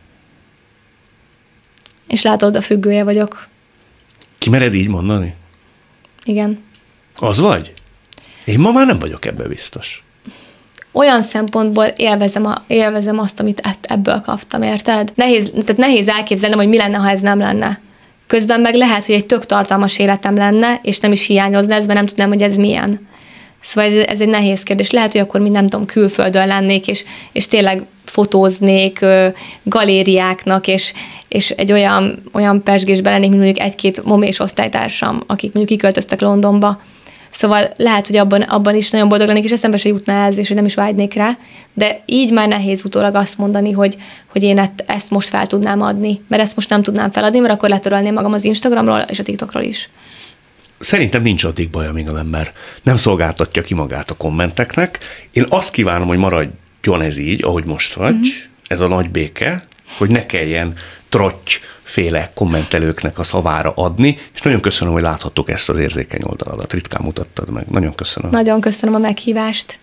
És látod, a függője vagyok. Kimered így mondani? Igen. Az vagy? Én ma már nem vagyok ebben biztos. Olyan szempontból élvezem azt, amit ebből kaptam, érted? Nehéz elképzelnem, hogy mi lenne, ha ez nem lenne. Közben meg lehet, hogy egy tök tartalmas életem lenne, és nem is hiányozna, ezben nem tudnám, hogy ez milyen. Szóval ez egy nehéz kérdés. Lehet, hogy akkor nem tudom, külföldön lennék, és tényleg fotóznék galériáknak, és egy olyan pezsgésben lennék, mint mondjuk egy-két momés osztálytársam, akik mondjuk kiköltöztek Londonba. Szóval lehet, hogy abban is nagyon boldog lennék, és eszembe se jutna ez, és hogy nem is vágynék rá. De így már nehéz utólag azt mondani, hogy én ezt most fel tudnám adni. Mert ezt most nem tudnám feladni, mert akkor letörölném magam az Instagramról és a TikTokról is. Szerintem nincs addig baj, amíg az ember nem szolgáltatja ki magát a kommenteknek. Én azt kívánom, hogy maradjon ez így, ahogy most vagy, ez a nagy béke, hogy ne kelljen trottyféle kommentelőknek a szavára adni, és nagyon köszönöm, hogy láthattuk ezt az érzékeny oldaladat. Ritkán mutattad meg. Nagyon köszönöm. Nagyon köszönöm a meghívást.